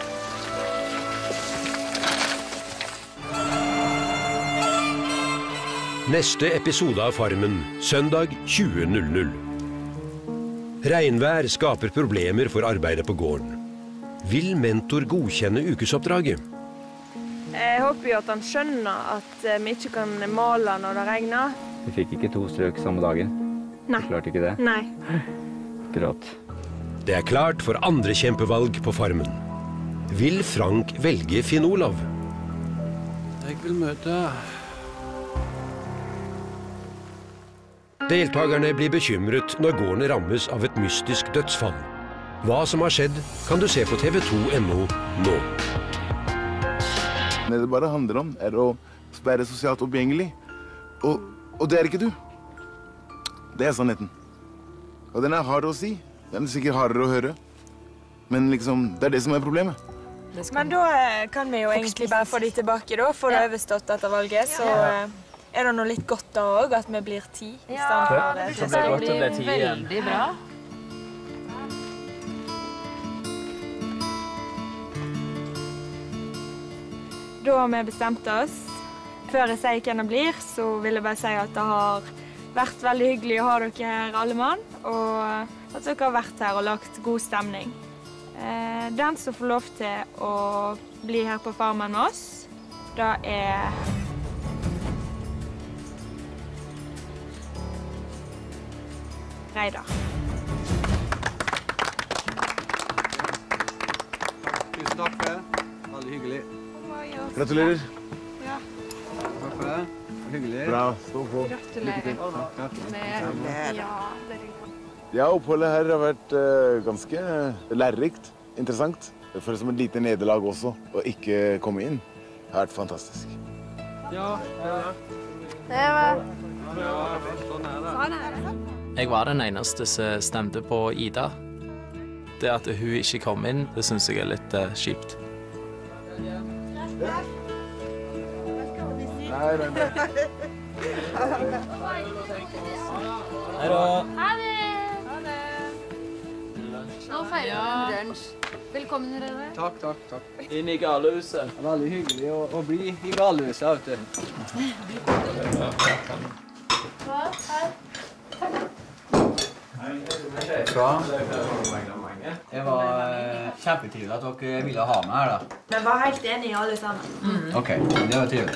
Neste episode av Farmen, søndag 20:00. Regnvær skaper problemer for arbeidet på gården. Vil mentor godkjenne ukesoppdraget? Jeg håper jo at han skjønner at vi ikke kan male når det regner. Vi fikk ikke 2 strøk samme dagen. Nei. Du klarte ikke det? Nei. Akkurat. Det er klart for andre kjempevalg på Farmen. Vil Frank velge Finn Olav? Jeg vil møte... Deltakerne blir bekymret når gården rammes av et mystisk dødsfall. Hva som har skjedd, kan du se på tv2.no nå. Det det bare handler om, å være sosialt oppgjengelig. Og det er ikke du. Det er sannheten. Og den er hard å si. Den er sikkert hardere å høre. Men liksom, det er det som er problemet. Men da kan vi jo egentlig bare få de tilbake da, for å ha overstått dette valget. Så er det noe litt godt da også, at vi blir 10. Ja, det blir veldig bra. Da har vi bestemt oss. Før jeg sier hvem det blir, så vil jeg bare si at det har vært veldig hyggelig å ha dere her, alle mann, og at dere har vært her og lagt god stemning. Den som får lov til å bli her på Farmen med oss, det er Reidar. Tusen takk for det. Veldig hyggelig. Gratulerer. Ja. Takk for det. Hyggelig. Bra, stå på. Gratulerer. Ja, oppholdet her har vært ganske lærerikt, interessant. Det føles som et lite nederlag også, å ikke komme inn. Det har vært fantastisk. Ja, Det var... Jeg var den eneste som stemte på Ida. Det at hun ikke kom inn, det synes jeg er litt kjipt. Nei. Hei da. Ha det! Nå feirer vi lunsj. Velkommen, dere. Takk. Inn i galehuset. Veldig hyggelig å bli i galehuset, vet du. Det var kjempetrivelig at dere ville ha meg her, da. Vi var helt enige alle sammen. Ok, det var trivelig.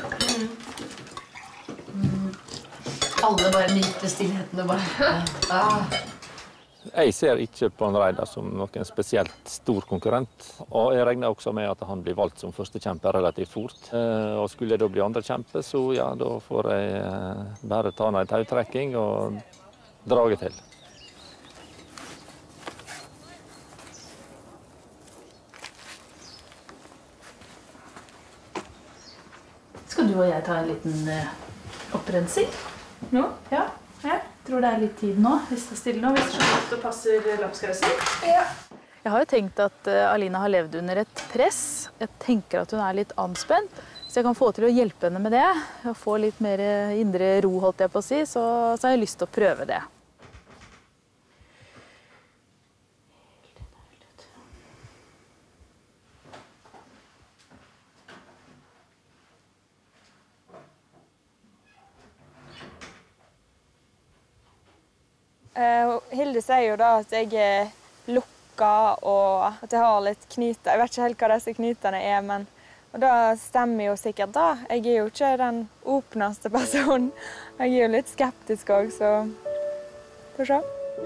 Alle bare nyter stillheten og bare... Jeg ser ikke på en Reidar som noen spesielt stor konkurrent. Og jeg regner også med at han blir valgt som første kjempe relativt fort. Og skulle jeg da bli andre kjempe, så ja, da får jeg bare ta en tautrekking og drage til. Skal du og jeg ta en liten opprensing? Nå? Ja. Jeg tror det er litt tid nå, hvis det er stille nå, hvis det passer lapskausen. Ja. Jeg har jo tenkt at Alina har levd under et press. Jeg tenker at hun er litt anspent, så jeg kan få til å hjelpe henne med det. Og få litt mer indre ro, holdt jeg på å si, så har jeg lyst til å prøve det. Hilde sier jo da at jeg er lukka og at jeg har litt knyter. Jeg vet ikke helt hva disse knytene er, men og det stemmer jo sikkert da. Jeg er jo ikke den åpneste personen. Jeg er jo litt skeptisk også, så får se.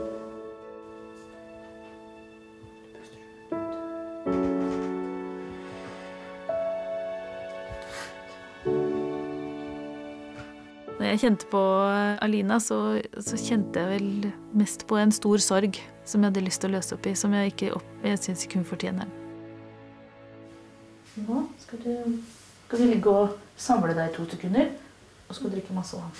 Når jeg kjente på Alina, så kjente jeg vel mest på en stor sorg som jeg hadde lyst til å løse opp i, som jeg synes ikke hun fortjener. Nå skal du ligge og samle deg i 2 sekunder, og skal drikke masse vann.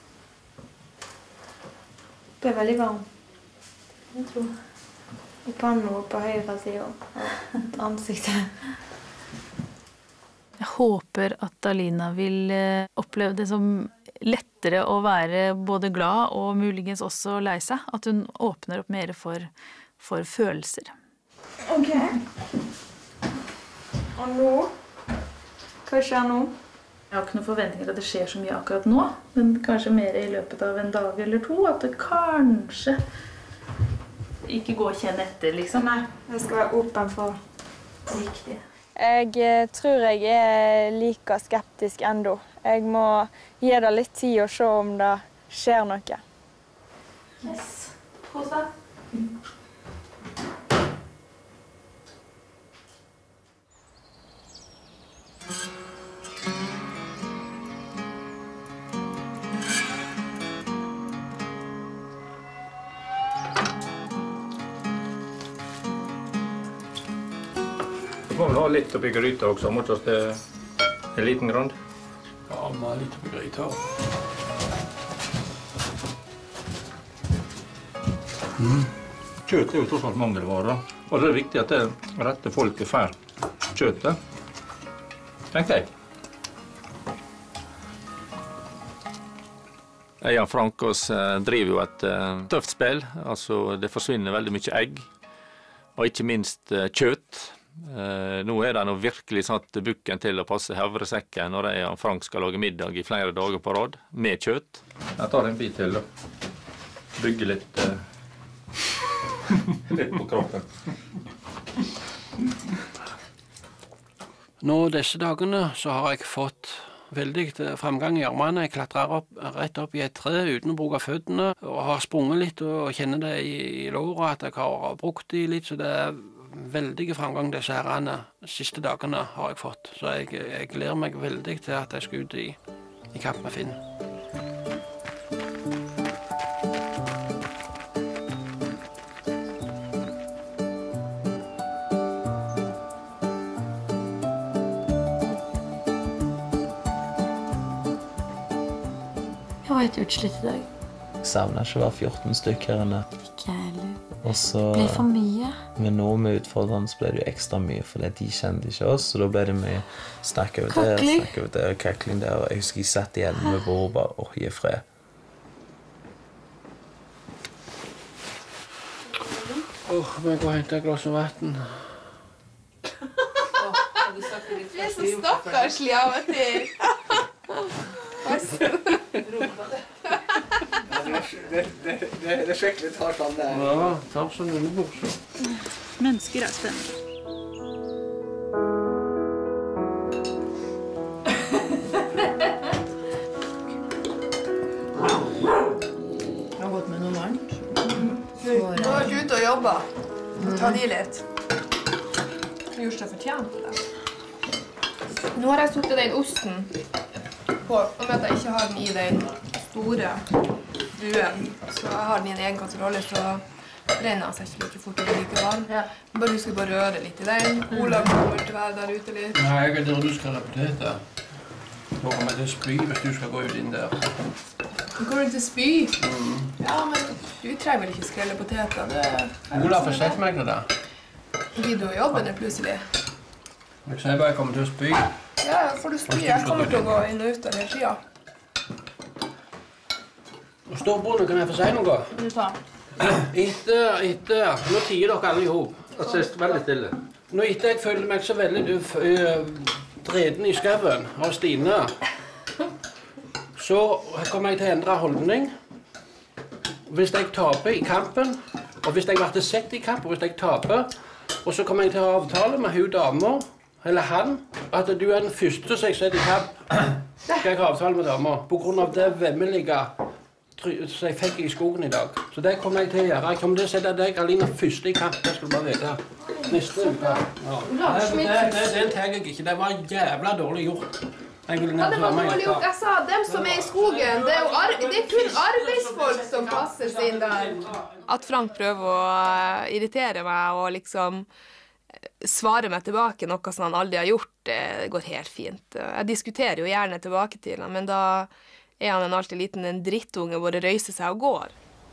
Det er veldig varmt. Jeg tror. I pannen og på høyre side og ansiktet. Jeg håper at Alina vil oppleve det som lettere å være både glad og muligens også lei seg. At hun åpner opp mer for følelser. Ok. Og nå? Hva skjer nå? Jeg har ikke noen forventninger at det skjer så mye akkurat nå, men kanskje mer i løpet av en dag eller 2, at det kanskje ikke går å kjenne etter, liksom. Nei, jeg skal være åpen for riktig. Jeg tror jeg er like skeptisk enda. Jeg må gi det litt tid og se om det skjer noe. Yes. Kos deg. Du får vel ha litt oppi gryta også, måtte det en liten grann. Ja, vi har litt oppi gryta. Kjøtt er jo tross alt mangelvare. Og det er viktig at det rette folket får kjøttet, tenker jeg. Jeg og Frankås driver jo et tøft spill. Altså, det forsvinner veldig mye egg, og ikke minst kjøtt. Nå er det virkelig satt bukken til å passe havresekken når jeg og Frank skal lage middag i flere dager på rad, med kjøtt. Jeg tar en bit til da. Bygge litt, litt på kroppen. Nå disse dagene så har jeg fått veldig fremgang i armene. Jeg klatrer rett opp i et tre uten å bruke føttene, og har sprunget litt og kjenner det i låret at jeg har brukt de litt, så det er veldig fremgang disse herrene siste dagene har jeg fått. Så jeg gleder meg veldig til at jeg skal ut i kamp med Finn. Jeg var helt utslitt i dag. Jeg savner ikke å være 14 stykker her inne. Ikke heller. Og så, det ble for mye. Men nå med utfordrende så ble det jo ekstra mye, fordi de kjente ikke oss, så da ble det mye snakk over det, og kakling der, og jeg husker jeg satt igjen med bord og bare, gi fred. Må jeg gå og hente et glass med vann? Det er så stakkarslig av og til. Det er skikkelig tarsand det. Ja, tarsand underbord, så. Mennesker er spennende. Jeg har gått med noe varmt. Nå har du vært ute og jobbet. Ta de litt. Du gjorde seg fortjent til det. Nå har jeg suttet den osten på, og med at jeg ikke har den i den store buen, så jeg har den i en egen kasserolle, så brenner den seg ikke like fort og like varm. Bare husk å røre litt i den. Olav kommer til å være der ute litt. Nei, jeg tror du skal ha poteter. Da kommer jeg til å spy hvis du skal gå ut inn der. Går du til spy? Ja, men du trenger vel ikke skrelle poteter. Olav har sett meg det der. Gidder du å jobbe det plutselig? Jeg sier bare jeg kommer til å spy. Ja, får du spy. Jeg kommer til å gå inn og ut av hele tiden. Og storbroren, kan jeg få si noe? Du tar. Nå tier dere alle i hop. Det synes veldig stille. Nå etter jeg føler meg så veldig dreden i skauen av Stine, så kommer jeg til å endre holdning. Hvis jeg taper i kampen, og hvis jeg blir sett i kamp, og hvis jeg taper, og så kommer jeg til å ha avtale med hun damer, eller han, at du er den første som jeg setter i kamp, skal jeg ha avtale med damer, på grunn av det vemmelige som jeg fikk i skogen i dag. Så det kommer jeg til å gjøre. Jeg kommer til å sette deg alene første i kamp, det skal du bare vite. Neste uke. Ja. Den tar jeg ikke. Det var jævla dårlig gjort. Ja, det var dårlig gjort. Jeg sa dem som er i skogen. Det er kun arbeidsfolk som passer seg inn der. At Frank prøver å irritere meg og liksom svare meg tilbake noe som han aldri har gjort, det går helt fint. Jeg diskuterer jo gjerne tilbake til han, men da er han alltid en drittunge hvor det røyser seg og går.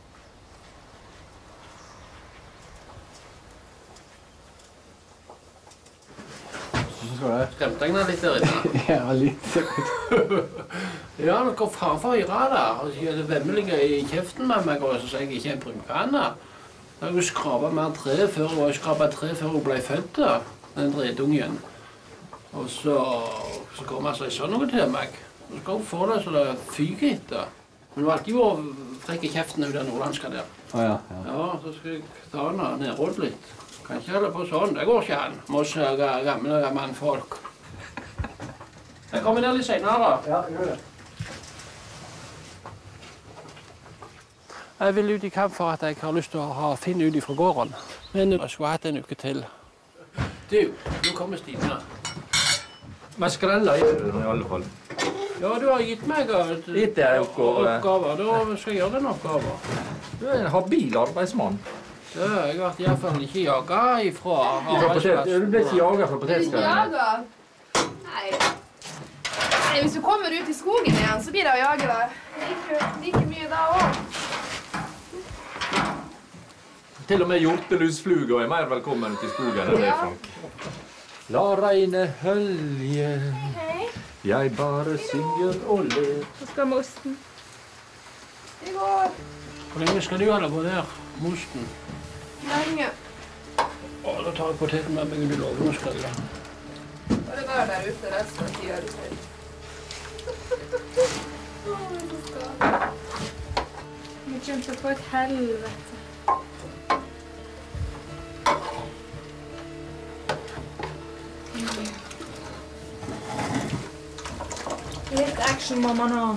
Skremte jeg litt der inne? Ja, litt. Ja, men hva faen for å gjøre det? Er det vemmelige i kjeften med meg, og så sier jeg ikke en brukende? Da har jeg skrapet mer tre før, og jeg skrapet tre før hun ble født, den dredungen. Og så kommer jeg og sier sånn noe til meg. Så skal hun få det så det fyker etter. Men hun har alltid vært frekk i kjeften av den nordlandske der. Ja. Ja, så skal jeg ta henne nedråd litt. Kan ikke holde på sånn, det går ikke an. Må sørge gamle mannfolk. Jeg kommer ned litt senere. Ja, gjør det. Jeg vil ut i kamp for at jeg har lyst til å ha Finn ut fra gården. Men jeg skulle hatt en uke til. Du, nå kommer Stine. Men skrella gjør du den i alle fall. Ja, du har gitt meg oppgaver. Da skal jeg gjøre den oppgaven. Du er en habil arbeidsmann. Ja, jeg har i hvert fall ikke jaget ifra arbeidsplassen. Du ble ikke jaget fra potetskreien? Nei, hvis du kommer ut i skogen igjen, så blir det å jage deg. Like mye da også. Til og med hjortelusfluga er mer velkommen ut i skogen enn det, Frank. La regnet hølje, jeg bare synger og ler. Så skal vi osten. Det går. Hvor lenge skal du holde på der, mosten? Lenge. Da tar jeg poteten med meg under låven og skrella. Bare vær der ute resten av tiden. Vi kommer til å få et helvete. Litt action må man ha.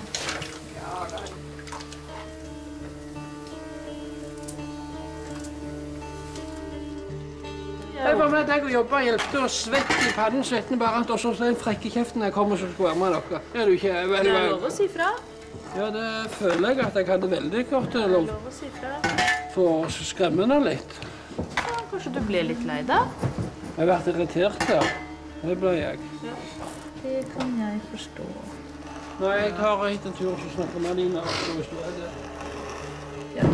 Det var med deg å jobbe og hjelpe og svette i pannen, svetten bare at også den frekke kjeften jeg kommer så skulle være med dere. Er du ikke veldig... Det er lov å si fra. Ja, det føler jeg at jeg hadde veldig godt til lov. Lov å si fra. For å skremme henne litt. Ja, kanskje du ble litt lei da? Jeg har vært irritert der. Det ble jeg. Ja, det kan jeg forstå. Nei, jeg tar hit en tur og snakker med Lina. Hvis du er det. Ja.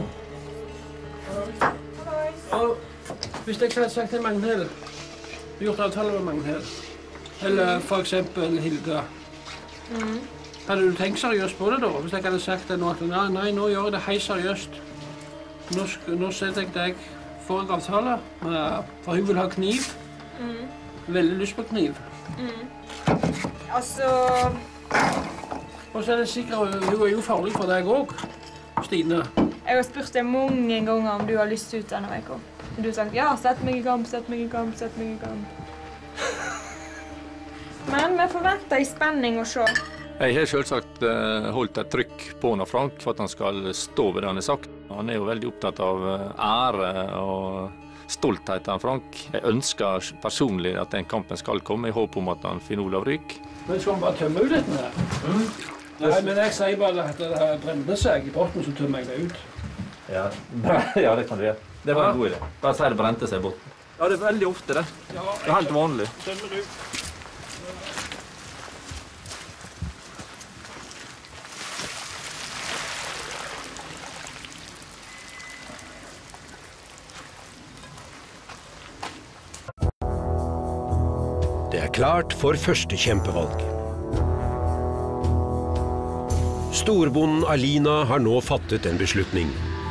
Hvis jeg hadde sagt til Magnhild, gjort avtale med Magnhild, eller for eksempel Hilda, hadde du tenkt seriøst på det da? Hvis jeg hadde sagt det nå, at nei, nå gjør jeg det helt seriøst. Nå setter jeg deg for en avtale, for hun vil ha kniv. Veldig lyst på kniv. Altså... Og så er det sikkert, hun er jo farlig for deg også. Stine. Jeg har spurt deg mange ganger om du har lyst ut denne veka. Du har sagt ja, sett meg i kamp, sett meg i kamp, sett meg i kamp. Men vi forventer i spenning å se. Jeg har selvsagt holdt et trykk på Frank for at han skal stå ved det han har sagt. Han er jo veldig opptatt av ære og stolthet av Frank. Jeg ønsker personlig at den kampen skal komme, i håp om at han finner Olav ryk. Men skal han bare tømme ut litt med det? Nei, men jeg sier bare at det brenner seg i botten, så tømmer jeg det ut. Ja, det kan du gjøre. Det var en god idé. Bare si det brente seg i botten. Ja, det er veldig ofte det. Det er helt vanlig. Tømmer ut. Det er klart for første kjempevalg. Storbonden Alina har nå fattet en beslutning.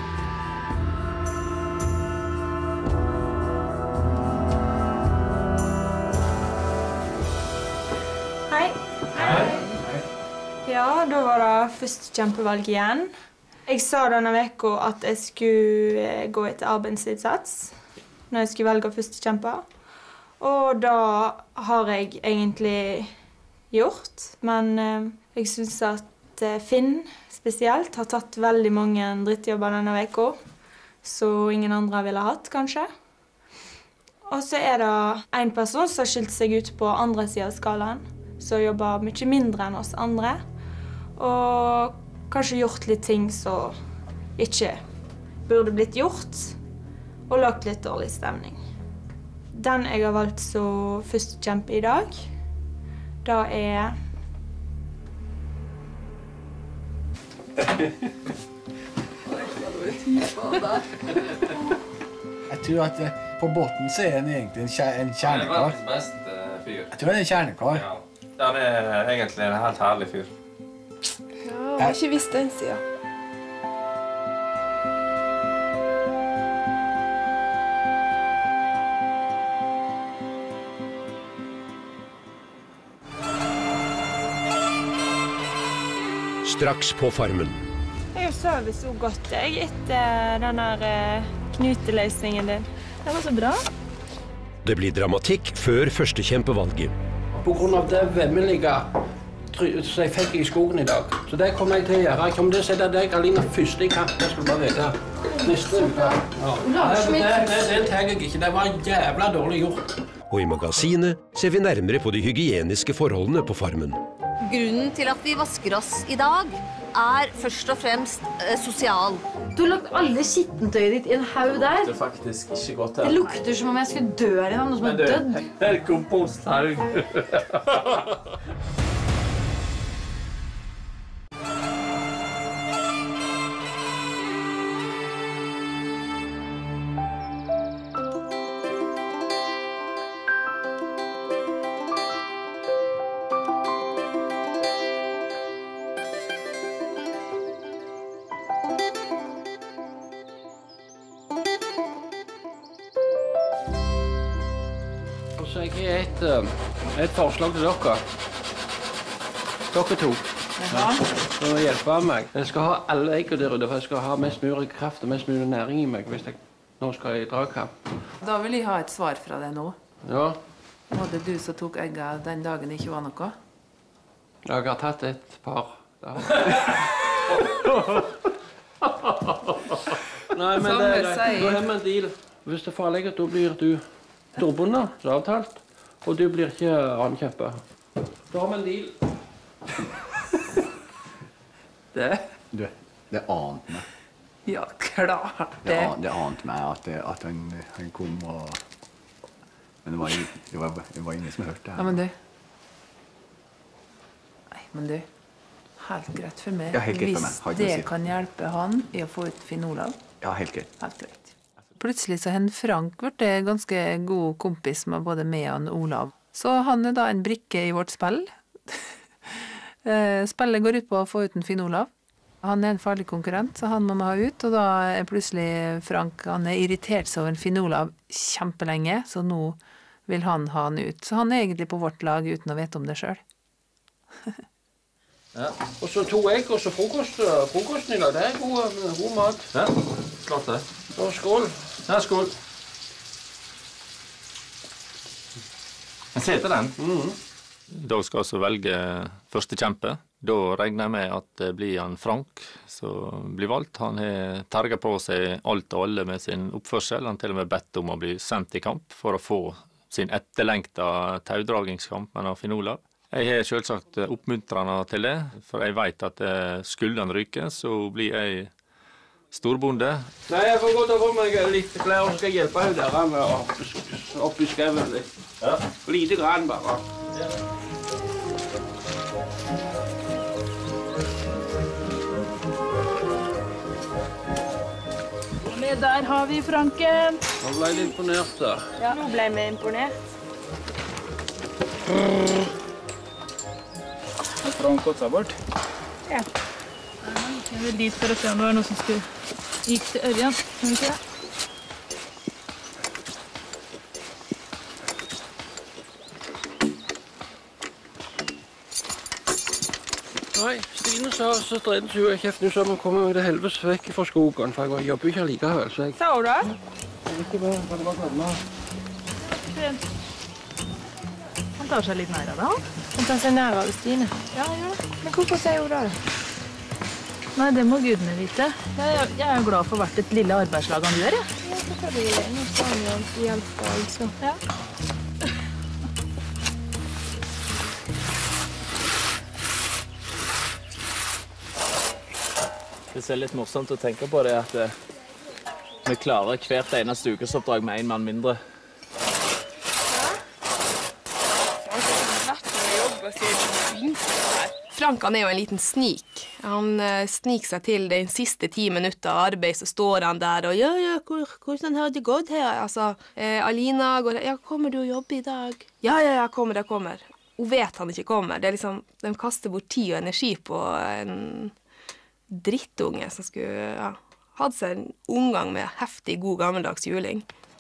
Hei. Hei. Ja, da var det første kjempevalg igjen. Jeg sa denne veka at jeg skulle gå etter arbeidsinnsats når jeg skulle velge første kjemper. Og da har jeg egentlig gjort, men jeg synes at Finn spesielt har tatt veldig mange drittjobber denne veka, så ingen andre ville hatt, kanskje. Og så er det en person som har skilt seg ut på andre siden av skalaen, som jobber mye mindre enn oss andre, og kanskje gjort litt ting som ikke burde blitt gjort, og lagt litt dårlig stemning. Den jeg har valgt som første kjempe i dag, da er... Jeg tror at på båten så er den egentlig en kjernekar. Han er verdens beste fyr. Jeg tror det er en kjernekar. Ja. Han er egentlig en helt herlig fyr. Ja, jeg har ikke visst den siden. Straks på farmen. Jeg har sovet så godt etter denne knuteløsningen din. Det var så bra. Det blir dramatikk før første kjempevalget. På grunn av det vemmelige som jeg fikk i skogen i dag. Så det kommer jeg til å gjøre. Jeg kommer til å sette deg Alina første i kamp. Det skal du bare vite. Neste uke. Ja. Den tar jeg ikke. Det var jævla dårlig gjort. Og i magasinet ser vi nærmere på de hygieniske forholdene på farmen. Grunnen til at vi vasker oss i dag er først og fremst sosial. Du har lagt alle skittentøyet ditt i en haug der. Det er faktisk ikke godt her. Det lukter som om jeg skulle dø her i noe som er dødd. Det er komposthaug. Så jeg har et forslag til dere. Dere to. For å hjelpe meg. Jeg skal ha alle eggene der ute, for jeg skal ha mest mulig kraft og mest mulig næring i meg hvis jeg nå skal i dragkamp. Da vil jeg ha et svar fra deg nå. Ja. Var det du som tok eggene den dagen det ikke var noe? Jeg har tatt et par. Nei, men det er greit. Nå har vi en deal. Hvis det er farlig, da blir du storbonde, så er avtalt. Og du blir ikke ankjøper. Da har vi en deal. Det ante meg. Ja, klart det. Det ante meg at han kom og... Men det var ingen som hørte det her. Ja, men du. Nei, men du. Helt greit for meg. Ja, helt greit for meg. Hvis det kan hjelpe han i å få ut Finn Olav. Ja, helt greit. Helt greit. Plutselig så har Frank vært ganske god kompis med både meg og Olav. Så han er da en brikke i vårt spill. Spillet går ut på å få ut en Finn Olav. Han er en farlig konkurrent, så han må vi ha ut. Og da er plutselig Frank, han er irritert seg over en Finn Olav kjempelenge, så nå vil han ha han ut. Så han er egentlig på vårt lag uten å vite om det selv. Og så 2 egg, og så frokosten i dag. Det god mat. Ja, klart det. Og skål. Ja, skål. Jeg ser til den. Da skal jeg altså velge første kjempe. Da regner jeg med at det blir han Frank som blir valgt. Han har terget på seg alt og alle med sin oppførsel. Han til og med bedt om å bli sendt i kamp for å få sin etterlengta taudragingskamp med Finn-Olav. Jeg har selvsagt oppmuntrende til det, for jeg vet at skulle han ryke, så blir jeg storbonde. Nei, jeg får gå til å få meg litt klær, og skal jeg hjelpe dere med å opp i skauen litt. Ja. Lite grann bare. Ja. Der har vi Franken. Han ble litt imponert da. Ja, nå ble vi imponert. Frank gått seg bort? Ja. Jeg vil dit for å se om det var noe som gikk til Ørjan. Kan vi ikke det? Nei, Stine sa så dreide hun i kjeften ut som å komme meg til helvetes vekk fra skogen, for jeg jobber ikke allikevel, så jeg... Sa hun det? Ikke bare, kan det bare komme. Han tar seg litt nær av det, han. Han tar seg nær av det, Stine. Ja, han gjør det. Men hvorfor sier hun det? Nei, det må gudene vite. Jeg er glad for hvert et lille arbeidslag han gjør, jeg. Ja, selvfølgelig. Nå sa han jo til hjelp, altså. Ja. Det er litt morsomt å tenke på det at vi klarer hvert eneste ukesoppdrag med en mann mindre. Frank han er jo en liten snik. Han sniker seg til de siste 10 minutter av arbeid, så står han der og ja, hvordan har det gått her? Altså, Alina går, ja, kommer du å jobbe i dag? Ja, jeg kommer. Hun vet han ikke kommer. Det er liksom, de kaster bort tid og energi på en drittunge som skulle hatt seg en omgang med heftig, god, gammeldags juling.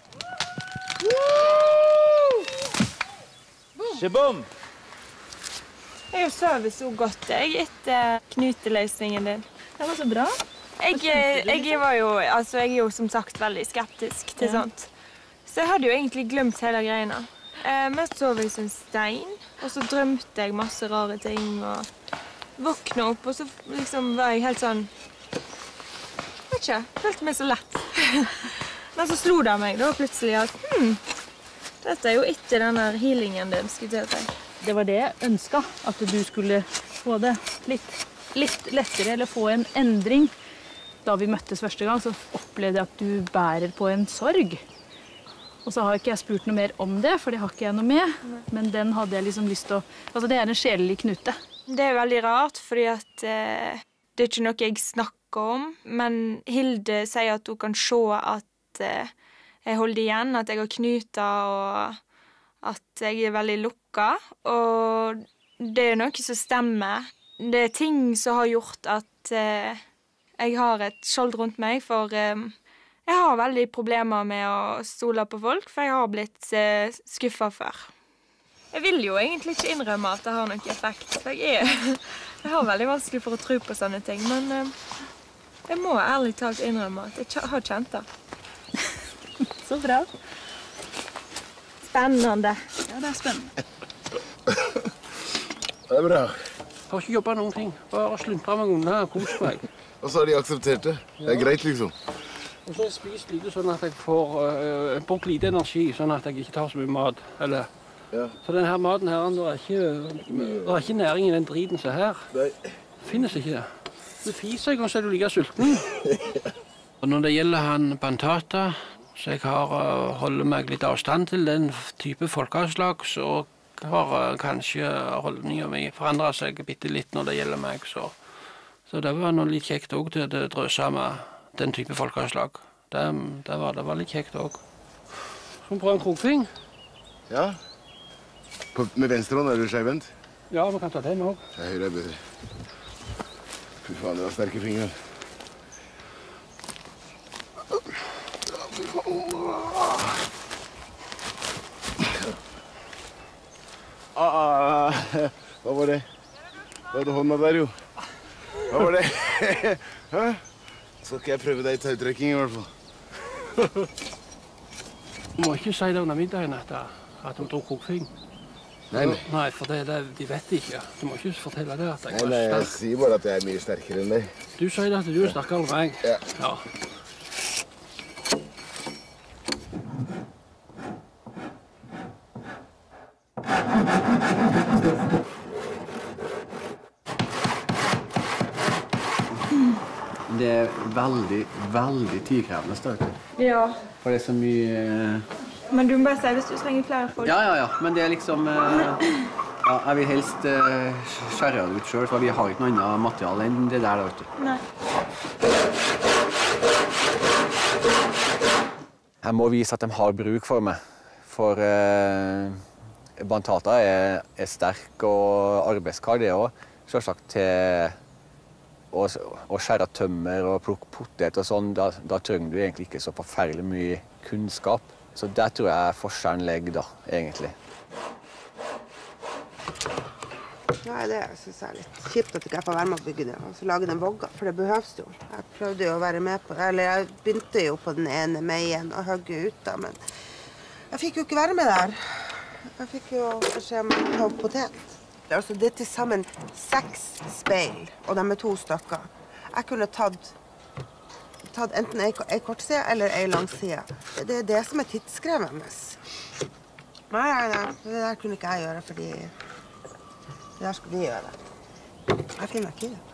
Shabom! Jeg sover så godt, etter knuteløsningen din. Det var så bra. Jeg er jo som sagt veldig skeptisk til sånt. Så jeg hadde jo egentlig glemt hele greiene. Men så sov jeg som en stein, og så drømte jeg masse rare ting, og våkna opp, og så liksom var jeg helt sånn, vet ikke, følte meg så lett. Men så slo det meg da plutselig at, dette er jo ikke denne healingen din, skulle jeg si. Det var det jeg ønsket, at du skulle få det litt lettere, eller få en endring. Da vi møttes første gang, så opplevde jeg at du bærer på en sorg. Og så har ikke jeg spurt noe mer om det, for det har ikke jeg noe med. Men den hadde jeg liksom lyst til å... Altså, det er en sjelelig knute. Det er veldig rart, fordi at det er ikke noe jeg snakker om. Men Hilde sier at hun kan se at jeg holder igjen, at jeg har knuter, og at jeg er veldig lukka. Og det er noe som stemmer. Det er ting som har gjort at jeg har et skjold rundt meg, for jeg har veldig problemer med å stole på folk, for jeg har blitt skuffet før. Jeg vil jo egentlig ikke innrømme at det har noen effekt, for jeg har veldig vanskelig for å tro på sånne ting, men jeg må ærlig talt innrømme at jeg har kjent det. Så bra. Spennende. Ja, det er spennende. Det er bra. Jeg har ikke jobbet noen ting, bare sluntra meg unna og kost meg. Og så har de akseptert det. Det er greit, liksom. Og så har jeg spist lite sånn at jeg får brukt lite energi, sånn at jeg ikke tar så mye mat. Eller, for denne maten her, det er ikke næring i den driten som her. Nei. Finnes ikke det. Du fiser kanskje du ligger sulten. Og når det gjelder han Bantata, så jeg holder meg litt avstand til den type folkeavslag, så har kanskje holdningen min forandret seg bitte litt når det gjelder meg. Så det var noe litt kjekt også til det drøsa med den type folkeavslag. Det var litt kjekt også. Skal vi prøve en krokfing? Ja. Med venstre hånd er du skjevvendt? Ja, vi kan ta den også. Høyre er bedre. Fy faen, det var sterke fingre. Hva var det? Du hadde hånda der, jo. Hva var det? Hæ? Skal ikke jeg prøve deg i tautrekking, i hvert fall. Du må ikke si det under middagen at de dro kokfing. Nei. Nei, for de vet ikke. Du må ikke fortelle det at jeg var Nei, jeg sterk. sier bare at jeg er mye sterkere enn deg. Du sier at du er sterkere enn meg. Ja. Det er veldig, veldig tidkrevende start. Ja. For det er så mye... Men du må bare si hvis du trenger flere folk. Ja. Men det er liksom... Ja, jeg vil helst skjære det ut selv, for vi har ikke noe annet materiale enn det der, vet du. Nei. Jeg må vise at de har bruk for meg. For Bantata er sterk og arbeidskar, det også. Selvsagt til å skjære tømmer og plukke potet og sånn, da trenger du egentlig ikke så forferdelig mye kunnskap. Så der tror jeg forskjellen ligger da, egentlig. Nei, det synes jeg er litt kjipt at ikke jeg får være med å bygge det, altså lage den vogga, for det behøves jo. Jeg prøvde jo å være med på, eller jeg begynte jo på den ene meien og hugge ut da, men jeg fikk jo ikke være med der. Jeg fikk jo beskjed om å ta opp potet. Altså, det er til sammen 6 speil, og de er 2 stykker. Jeg kunne tatt enten en kort side eller en lang side. Det er det som er tidskrevende. Nei, det der kunne ikke jeg gjøre, fordi det der skulle de gjøre. Jeg finner ikke det.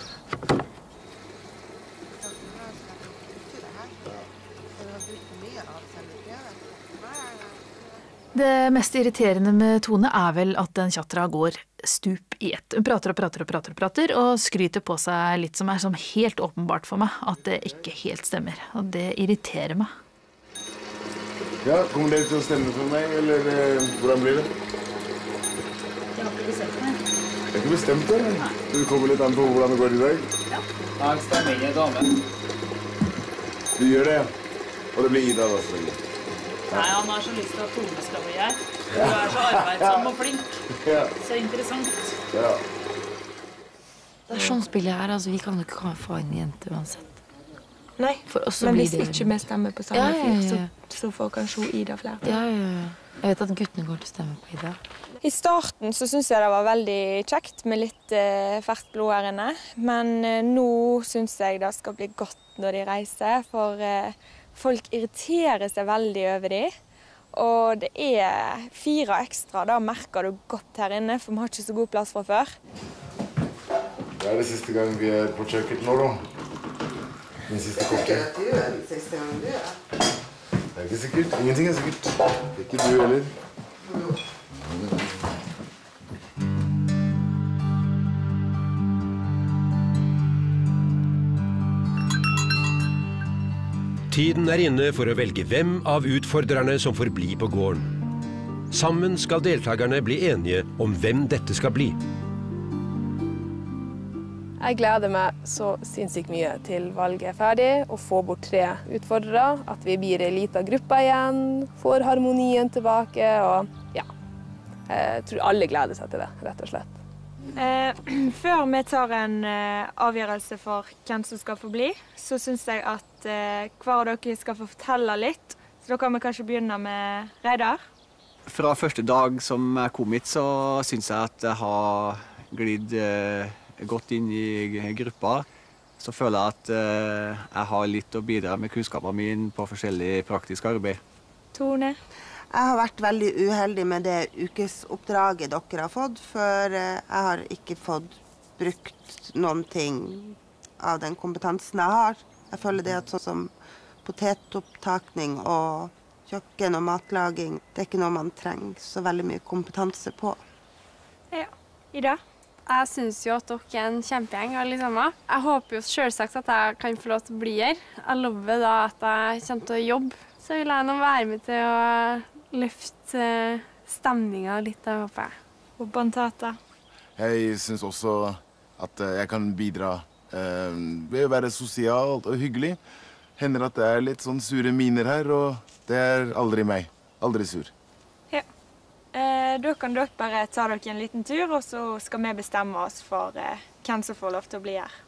Det mest irriterende med Tone er vel at den tjatra går stup i ett. Hun prater og skryter på seg litt som er sånn helt åpenbart for meg at det ikke helt stemmer. Og det irriterer meg. Ja, kommer dere til å stemme for meg, eller hvordan blir det? Jeg har ikke bestemt meg. Jeg har ikke bestemt det, eller? Du kommer litt an på hvordan det går i dag? Ja. Jeg stemmer ingen dame. Du gjør det, ja. Og det blir Ida da, selvfølgelig. Nei, han har så lyst til at Tone skal bli her. Du er så arbeidsom og flink. Så interessant. Ja. Det er sånn spillet her, altså vi kan jo ikke få en jente uansett. Nei, men hvis ikke vi stemmer på samme fyr, så får kanskje Ida flere. Ja. Jeg vet at guttene går til å stemme på Ida. I starten så synes jeg det var veldig kjekt med litt ferskt blod her inne. Men nå synes jeg det skal bli godt når de reiser, for folk irriterer seg veldig over de. Og det er 4 ekstra, da merker du godt her inne, for vi har ikke så god plass fra før. Det er det siste gang vi er på kjøkkenet nå, da. Den siste kokken. Du er den siste gangen du er. Det er ikke sikkert. Ingenting er sikkert. Det er ikke du heller. Tiden er inne for å velge hvem av utfordrerne som får bli på gården. Sammen skal deltakerne bli enige om hvem dette skal bli. Jeg gleder meg så sinnssykt mye til valget er ferdig, og få bort 3 utfordrere, at vi blir en liten gruppe igjen, får harmonien tilbake, og ja. Jeg tror alle gleder seg til det, rett og slett. Før vi tar en avgjørelse for hvem som skal få bli, så synes jeg at hver av dere skal få fortelle litt. Så da kan vi kanskje begynne med Reidar. Fra første dag som jeg kom hit, så synes jeg at jeg har glidd godt inn i gruppa. Så føler jeg at jeg har litt å bidra med kunnskapen min på forskjellig praktisk arbeid. Tone? Jeg har vært veldig uheldig med det ukesoppdraget dere har fått, for jeg har ikke fått brukt noen ting av den kompetansen jeg har. Jeg føler det at sånn som potetopptakning og kjøkken og matlaging, det er ikke noe man trenger så veldig mye kompetanse på. Ja. Ida? Jeg synes jo at dere er en kjempegjeng, alle sammen. Jeg håper jo selvsagt at jeg kan få lov til å bli her. Jeg lover da at jeg kommer til å jobbe. Så vil jeg nå være med til å løfte stemningen litt, jeg håper jeg. Og Bantata? Jeg synes også at jeg kan bidra ved å være sosialt og hyggelig. Hender at det er litt sånn sure miner her, og det er aldri meg. Aldri sur. Ja. Da kan dere bare ta dere en liten tur, og så skal vi bestemme oss for hvem som får lov til å bli her.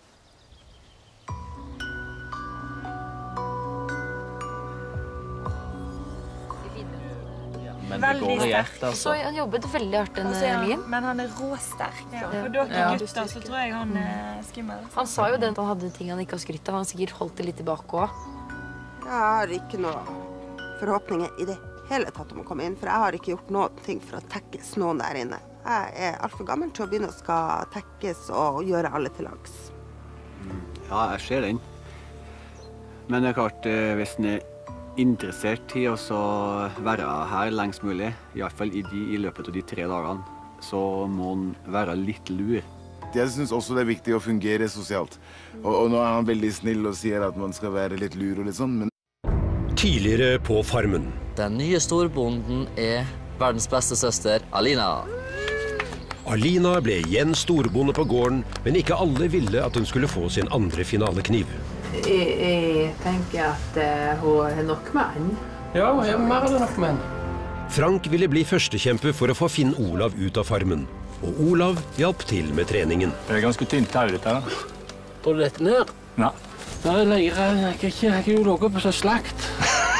Men det går i ett, altså. Så han jobbet veldig hardt denne helgen. Men han er råsterk. For dere gutter så tror jeg han er skummel. Han sa jo det at han hadde ting han ikke har skrytt av. Han sikkert holdt det litt tilbake også. Jeg har ikke noe forhåpninger i det hele tatt om å komme inn, for jeg har ikke gjort noen ting for å tekkes noen der inne. Jeg er alt for gammel til å begynne å skal tekkes og gjøre alle til lags. Ja, jeg ser den. Men det er klart, hvis den er interessert i å være her lengst mulig, i hvert fall i løpet av de 3 dagene, så må han være litt lur. Jeg synes også det er viktig å fungere sosialt. Og nå er han veldig snill og sier at man skal være litt lur og litt sånn, men... Tidligere på farmen. Den nye storbonden er verdens beste søster, Alina. Alina ble igjen storbonde på gården, men ikke alle ville at hun skulle få sin andre finalekniv. Jeg tenker at hun er nok menn. Ja, hun er mer enn nok menn. Frank ville bli førstekjempe for å få Finn Olav ut av farmen. Og Olav hjalp til med treningen. Det er ganske tynt tau dette her. Får du dette ned? Nei. Da leirer jeg ikke jo logget på så slakt.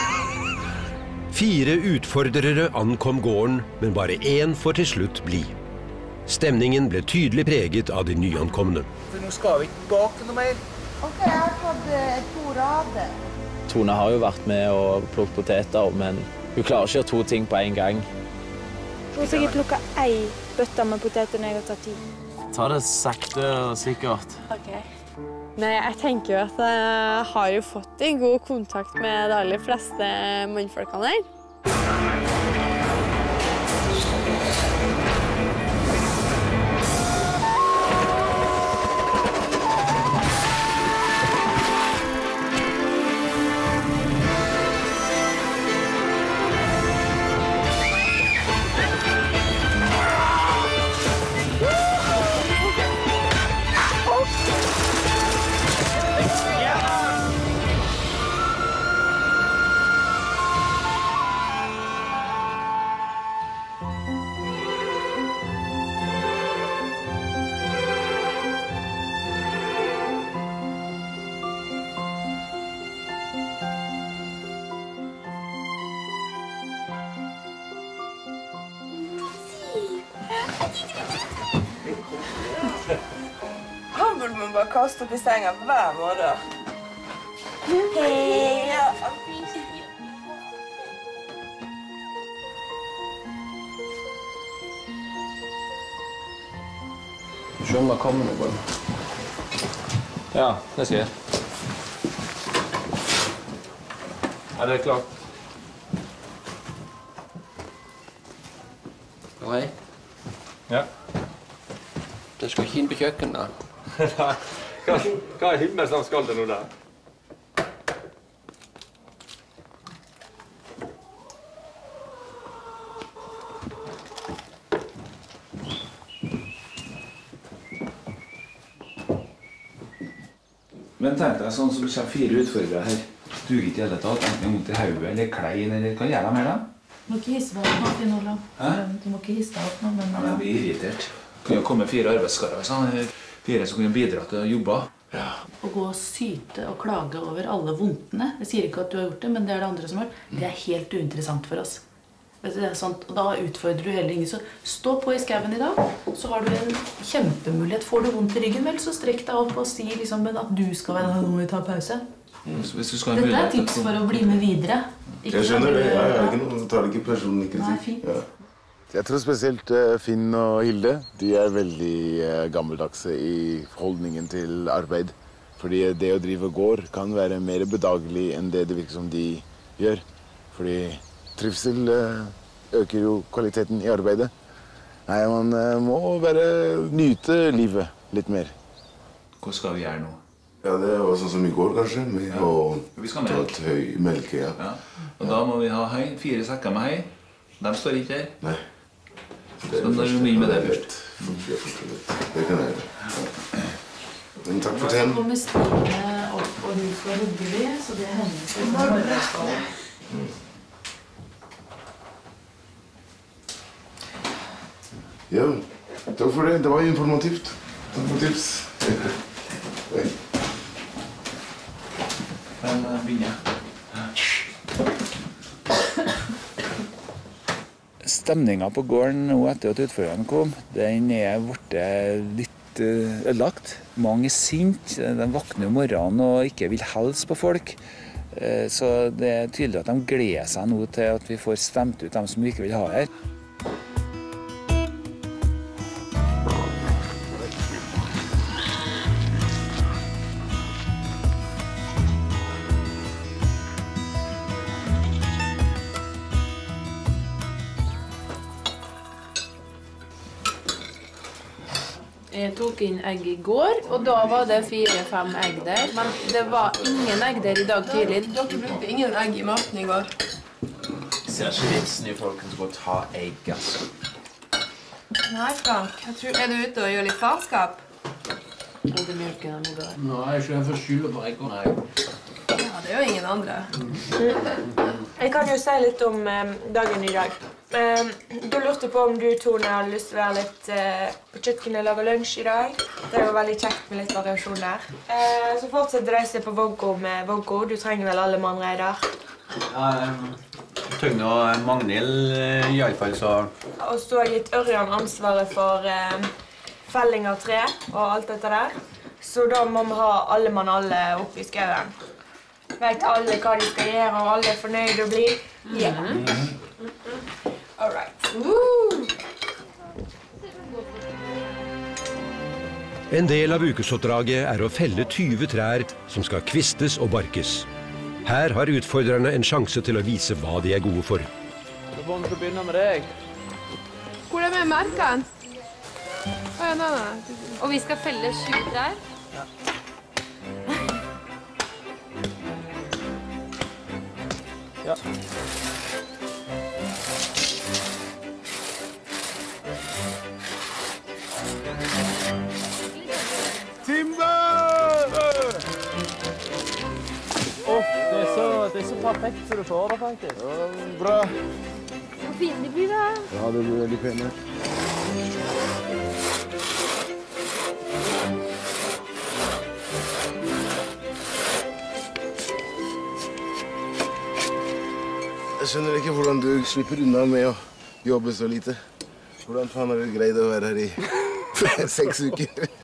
4 utfordrere ankom gården, men bare 1 får til slutt bli. Stemningen ble tydelig preget av de nyankomne. Nå skal vi ikke bake noe mer. Ok, jeg har fått 2 rader. Tone har jo vært med og plukket poteter, men hun klarer ikke å gjøre 2 ting på en gang. Hun har sikkert plukket 1 bøtte med poteter når jeg har tatt 10. Ta det sakte og sikkert. Ok. Nei, jeg tenker jo at jeg har jo fått en god kontakt med de aller fleste mannfolkene her. Han burde man bare kaste opp i senga hver morgen. Se om det kommer noe. Ja, det skal jeg. Er det klart? Hei. Ja. Det skal ikke inn på kjøkkenet. Hva er himmelsland skal det nå der? Men tenk deg sånn som det kommer 4 utfordrere her. Duger ikke i hele tatt. Enten vondt i hodet eller klein, eller hva gjør de her da? Du må ikke hisse deg opp nå, Finn Olav. Du må ikke hisse deg opp nå, men... Jeg blir irritert. Det kunne komme 4 arbeidskarer, sånn. 4 som kunne bidra til å jobbe. Å gå og syte og klage over alle vondtene, jeg sier ikke at du har gjort det, men det er det andre som har gjort, det er helt uinteressant for oss. Vet du, det er sånt, og da utfordrer du heller ingen, så stå på i skaven i dag, så har du en kjempemulighet. Får du vondt i ryggen, vel, så strekk deg opp og si liksom at du skal være nå og ta pause. Dette er tips for å bli med videre. Jeg skjønner det, jeg tar ikke personlig kritikk. Nei, fint. Jeg tror spesielt Finn og Hilde, de er veldig gammeldagse i holdningen til arbeid. Fordi det å drive gård kan være mer bedagelig enn det virker som de gjør. Fordi trivsel øker jo kvaliteten i arbeidet. Nei, man må bare nyte livet litt mer. Hva skal vi gjøre nå? Ja, det var sånn som i går kanskje, med å ta et melke, ja. Og da må vi ha høy, 4 sekker med høy. De står ikke her. Nei. Så da er vi mye med det først. Det kan jeg gjøre. Men takk for den. Så kommer Stine opp, og hun skal rugge det, så det er hennes morgenskål. Ja, takk for det. Det var informativt. Takk for tips. Men begynner. Stemningen på gården nå etter at utfordrerne kom, den blitt litt ødelagt. Mange er sint, de våkner om morgenen og ikke vil hilse på folk. Så det er tydelig at de gleder seg nå til at vi får stemt ut dem som vi ikke vil ha her. Jeg tok inn egg i går, og da var det 4-5 egg der. Men det var ingen egg der i dag tidlig. Dere brukte ingen egg i maten i går. Jeg ser ikke vitsen i folk som skal ta egg, altså. Nei, Frank. Er du ute og gjør litt farskap? Og det mjølken han i går. Nei, ikke jeg får skylde på egg. Nei. Ja, det er jo ingen andre. Jeg kan jo si litt om dagen i dag. Du lurte på om du, Tone, hadde lyst til å være litt på kjøkkenet og lage lunsj i dag. Det er jo veldig kjekt med litt variasjon der. Så fortsetter de seg på Vågå med Vågå. Du trenger vel alle mannreider? Ja, Tøgne og Magnhild i alle fall, så... Og så har jeg gitt Ørjan ansvaret for felling av tre og alt dette der. Så da må vi ha alle mann alle oppe i skauen. Vet alle hva de skal gjøre, og alle er fornøyde å bli? Ja. All right. En del av ukesoppdraget er å felle 20 trær som skal kvistes og barkes. Her har utfordrerne en sjanse til å vise hva de er gode for. Da må vi begynne med deg. Hvor er med merkene? Nei. Og vi skal felle 20 trær. Ja. Det er så perfekt som du får det, faktisk. Ja, bra. Hvor fine de blir da. Ja, det blir veldig pene. Jeg skjønner ikke hvordan du slipper unna med å jobbe så lite. Hvordan faen har du greid å være her i 6 uker?